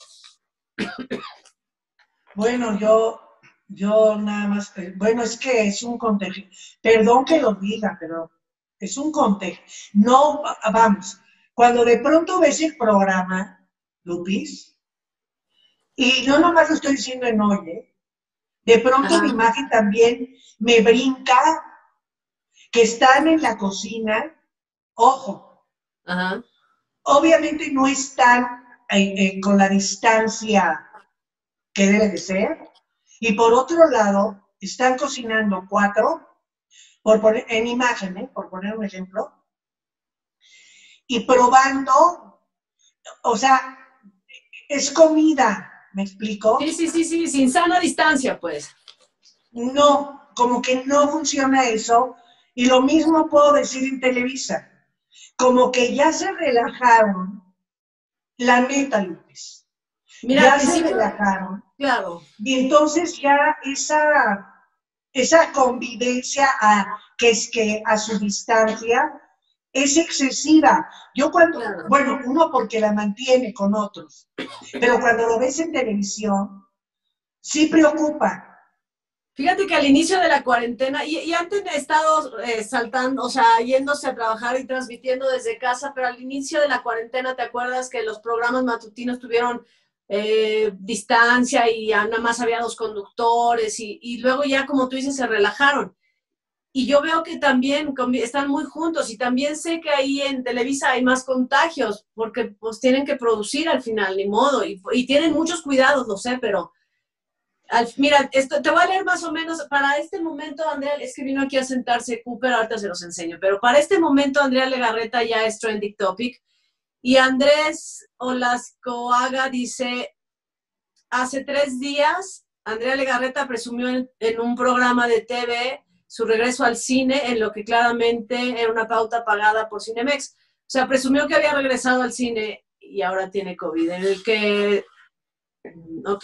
Speaker 2: Bueno, yo, yo nada más, bueno, es que es un contagio. Perdón que lo diga, pero es un contagio. No, vamos, cuando de pronto ves el programa, Lupis, y no nomás lo estoy diciendo en hoy, ¿eh? De pronto
Speaker 1: Ajá.
Speaker 2: mi imagen también me brinca que están en la cocina, ojo,
Speaker 1: Ajá.
Speaker 2: obviamente no están eh, eh, con la distancia que debe de ser, y por otro lado, están cocinando cuatro, por poner, en imagen, ¿eh? Por poner un ejemplo, y probando, o sea, es comida, ¿me explico?
Speaker 1: Sí, sí, sí, sí, sin sana distancia, pues.
Speaker 2: No, como que no funciona eso, y lo mismo puedo decir en Televisa, como que ya se relajaron, la neta, López,
Speaker 1: Mira, al
Speaker 2: ya se
Speaker 1: principio,
Speaker 2: relajaron,
Speaker 1: claro.
Speaker 2: y entonces ya esa, esa convivencia a, que es que a su distancia es excesiva. Yo cuando,
Speaker 1: Claro.
Speaker 2: bueno, uno porque la mantiene con otros, pero cuando lo ves en televisión, sí preocupa.
Speaker 1: Fíjate que al inicio de la cuarentena, y, y antes he estado eh, saltando, o sea, yéndose a trabajar y transmitiendo desde casa, pero al inicio de la cuarentena, ¿te acuerdas que los programas matutinos tuvieron eh, distancia y ya nada más había dos conductores y, y luego ya, como tú dices, se relajaron? Y yo veo que también están muy juntos y también sé que ahí en Televisa hay más contagios porque pues tienen que producir al final, ni modo, y, y tienen muchos cuidados, lo sé, pero al, mira, esto, te voy a leer más o menos, para este momento Andrea, es que vino aquí a sentarse Cooper, ahorita se los enseño, pero para este momento Andrea Legarreta ya es trending topic y Andrés Olascoaga dice, hace tres días Andrea Legarreta presumió en, en un programa de T V su regreso al cine, en lo que claramente era una pauta pagada por Cinemex. O sea, presumió que había regresado al cine y ahora tiene COVID, en el que, ok,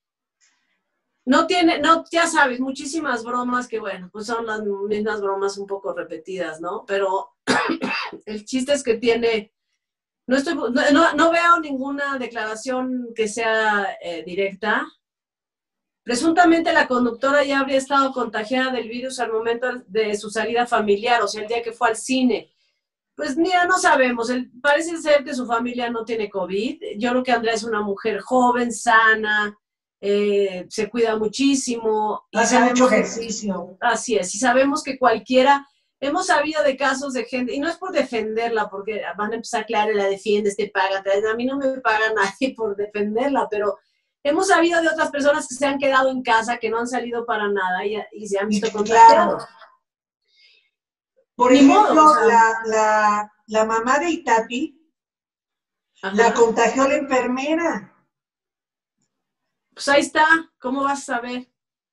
Speaker 1: no tiene, no, ya sabes, muchísimas bromas que, bueno, pues son las mismas bromas un poco repetidas, ¿no? Pero el chiste es que tiene, no, estoy, no, no veo ninguna declaración que sea eh, directa. Presuntamente la conductora ya habría estado contagiada del virus al momento de su salida familiar, o sea, el día que fue al cine. Pues mira, no sabemos, el, parece ser que su familia no tiene COVID. Yo creo que Andrea es una mujer joven, sana, eh, se cuida muchísimo. Y
Speaker 2: Hace mucho
Speaker 1: sabemos,
Speaker 2: ejercicio.
Speaker 1: así es, y sabemos que cualquiera, hemos sabido de casos de gente, y no es por defenderla, porque van a empezar a aclarar, la defiendes, te paga, a mí no me paga nadie por defenderla, pero hemos sabido de otras personas que se han quedado en casa, que no han salido para nada y, y se han visto
Speaker 2: Y,
Speaker 1: contagiados.
Speaker 2: claro. Por
Speaker 1: Ni
Speaker 2: ejemplo,
Speaker 1: modo, o sea,
Speaker 2: la, la, la mamá de Itati
Speaker 1: ajá.
Speaker 2: La contagió la enfermera.
Speaker 1: Pues ahí está, ¿cómo vas a saber?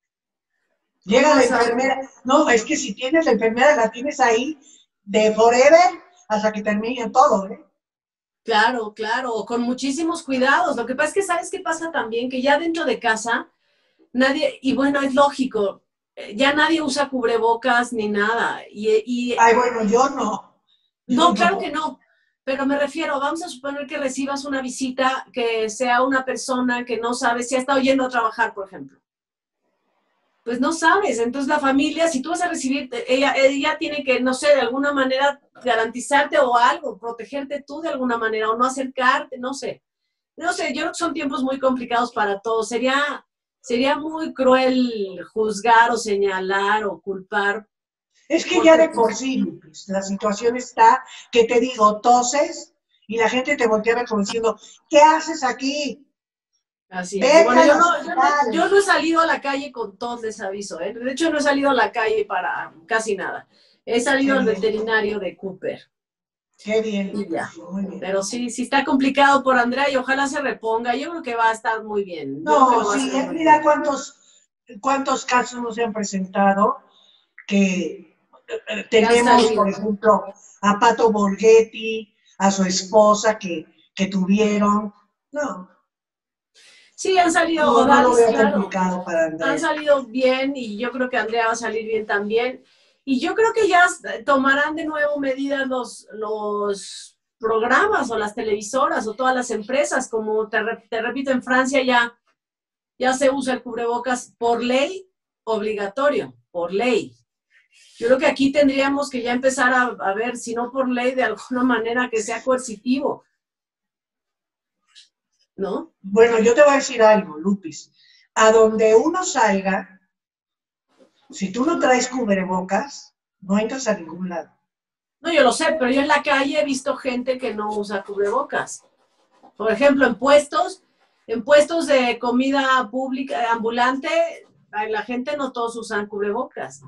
Speaker 2: Llega la enfermera. No, es que si tienes la enfermera, la tienes ahí de forever hasta que termine todo, ¿eh?
Speaker 1: Claro, claro, con muchísimos cuidados. Lo que pasa es que, ¿sabes qué pasa también? Que ya dentro de casa, nadie, y bueno, es lógico, ya nadie usa cubrebocas ni nada. Y, y
Speaker 2: Ay, bueno, yo no. Yo
Speaker 1: no,
Speaker 2: no.
Speaker 1: claro que no. Pero me refiero, vamos a suponer que recibas una visita que sea una persona que no sabe si ha estado yendo a trabajar, por ejemplo. Pues no sabes. Entonces la familia, si tú vas a recibir, ella, ella tiene que, no sé, de alguna manera garantizarte o algo, protegerte tú de alguna manera o no acercarte, no sé. No sé, yo creo que son tiempos muy complicados para todos. Sería, sería muy cruel juzgar o señalar o culpar.
Speaker 2: Es que ya de por sí, pues, la situación está que te digo, toses y la gente te voltea como diciendo, ¿qué haces aquí?
Speaker 1: Así es. Bueno, yo no, yo, no, yo no he salido a la calle con tos, les aviso, ¿eh? De hecho, no he salido a la calle para casi nada. He salido Qué al bien. veterinario de Cooper.
Speaker 2: Qué bien.
Speaker 1: Y ya. Muy bien. Pero sí, sí está complicado por Andrea y ojalá se reponga. Yo creo que va a estar muy bien.
Speaker 2: No, sí, mira cuántos, cuántos casos nos han presentado que tenemos, por ejemplo, a Pato Borghetti, a su esposa que, que tuvieron. No.
Speaker 1: Sí, han salido,
Speaker 2: no, no
Speaker 1: Dalis,
Speaker 2: lo veo
Speaker 1: claro,
Speaker 2: complicado para Andrea.
Speaker 1: Han salido bien y yo creo que Andrea va a salir bien también. Y yo creo que ya tomarán de nuevo medidas los, los programas o las televisoras o todas las empresas. Como te, te repito, en Francia ya, ya se usa el cubrebocas por ley obligatorio, por ley. Yo creo que aquí tendríamos que ya empezar a, a ver, si no por ley, de alguna manera que sea coercitivo. ¿No?
Speaker 2: Bueno, yo te voy a decir algo, Lupis. A donde uno salga, si tú no traes cubrebocas, no entras a ningún lado.
Speaker 1: No, yo lo sé, pero yo en la calle he visto gente que no usa cubrebocas. Por ejemplo, en puestos, en puestos de comida pública, ambulante, la gente no todos usan cubrebocas.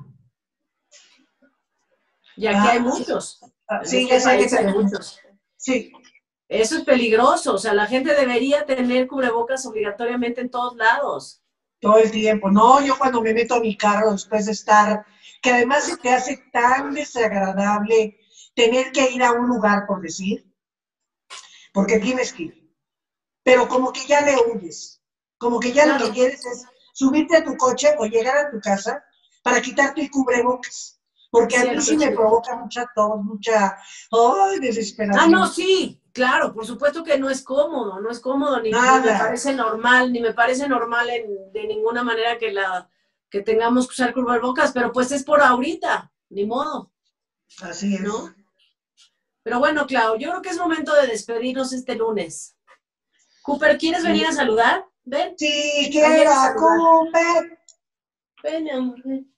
Speaker 1: Y aquí ah, hay muchos.
Speaker 2: Sí, ya sé que hay muchos. Sí.
Speaker 1: Eso es peligroso, o sea, la gente debería tener cubrebocas obligatoriamente en todos lados.
Speaker 2: Todo el tiempo. No, yo cuando me meto a mi carro después de estar, que además se te hace tan desagradable tener que ir a un lugar, por decir, porque tienes que ir. Pero como que ya le huyes, como que ya claro. Lo que quieres es subirte a tu coche o llegar a tu casa para quitarte el cubrebocas. Porque cierto, a mí sí me cierto. provoca mucha tos, mucha ¡ay, desesperación!
Speaker 1: Ah, no, sí, claro, por supuesto que no es cómodo, no es cómodo, ni, ni me parece normal, ni me parece normal en, de ninguna manera que, la, que tengamos que usar cubrebocas, pero pues es por ahorita, ni modo.
Speaker 2: Así es.
Speaker 1: ¿No? Pero bueno, Clau, yo creo que es momento de despedirnos este lunes. Cooper, ¿quieres venir a saludar? Ven.
Speaker 2: Sí, quiero, Cooper.
Speaker 1: Ven, amor, ven.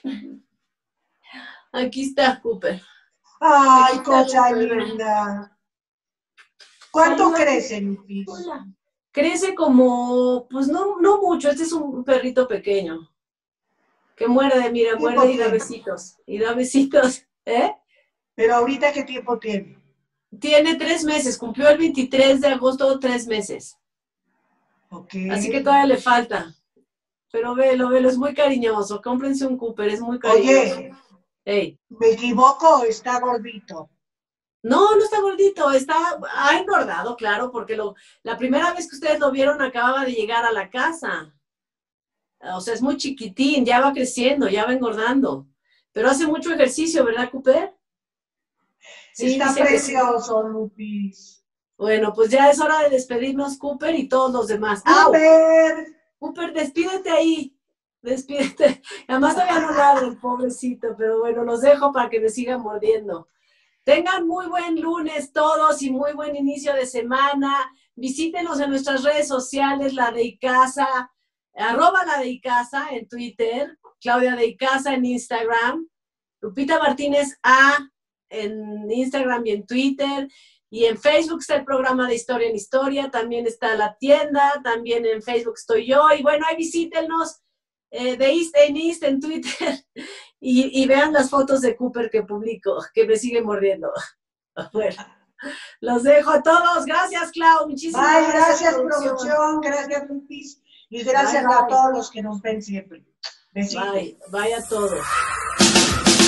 Speaker 1: Aquí está Cooper.
Speaker 2: Ay, cosa linda. ¿Cuánto Saluda. crece, Lupis?
Speaker 1: Hola. Crece como, pues no, no mucho. Este es un perrito pequeño. Que muerde, mira, muerde y da besitos. Y da besitos, ¿eh?
Speaker 2: Pero ahorita, ¿qué tiempo tiene?
Speaker 1: Tiene tres meses. Cumplió el veintitrés de agosto, tres meses.
Speaker 2: Ok.
Speaker 1: Así que todavía le falta. Pero velo, velo, es muy cariñoso. Cómprense un Cooper, es muy cariñoso.
Speaker 2: Oye.
Speaker 1: Hey.
Speaker 2: ¿Me equivoco o está gordito?
Speaker 1: No, no está gordito, está, ha engordado, claro, porque lo, la primera vez que ustedes lo vieron acababa de llegar a la casa. O sea, es muy chiquitín, ya va creciendo, ya va engordando. Pero hace mucho ejercicio, ¿verdad, Cooper?
Speaker 2: Sí, está precioso, sí. Lupis.
Speaker 1: Bueno, pues ya es hora de despedirnos, Cooper, y todos los demás.
Speaker 2: ¡Cooper!
Speaker 1: ¡Au! Cooper, despídete ahí. Despídete. Además todavía no ladra el pobrecito, pero bueno, los dejo para que me sigan mordiendo. Tengan muy buen lunes todos y muy buen inicio de semana. Visítenos en nuestras redes sociales, la de Icasa, arroba la de Icasa en Twitter, Claudia de Icasa en Instagram, Lupita Martínez A en Instagram y en Twitter. Y en Facebook está el programa de Historia en Historia, también está la tienda, también en Facebook estoy yo. Y bueno, ahí visítenos. Eh, de East en East en Twitter y, y vean las fotos de Cooper que publico, que me sigue mordiendo. Bueno, los dejo a todos. Gracias, Clau. Muchísimas
Speaker 2: bye, gracias, producción. producción. Gracias, Lupis. Y gracias bye, bye. a todos los que nos ven siempre. Besitos.
Speaker 1: Bye, bye a todos.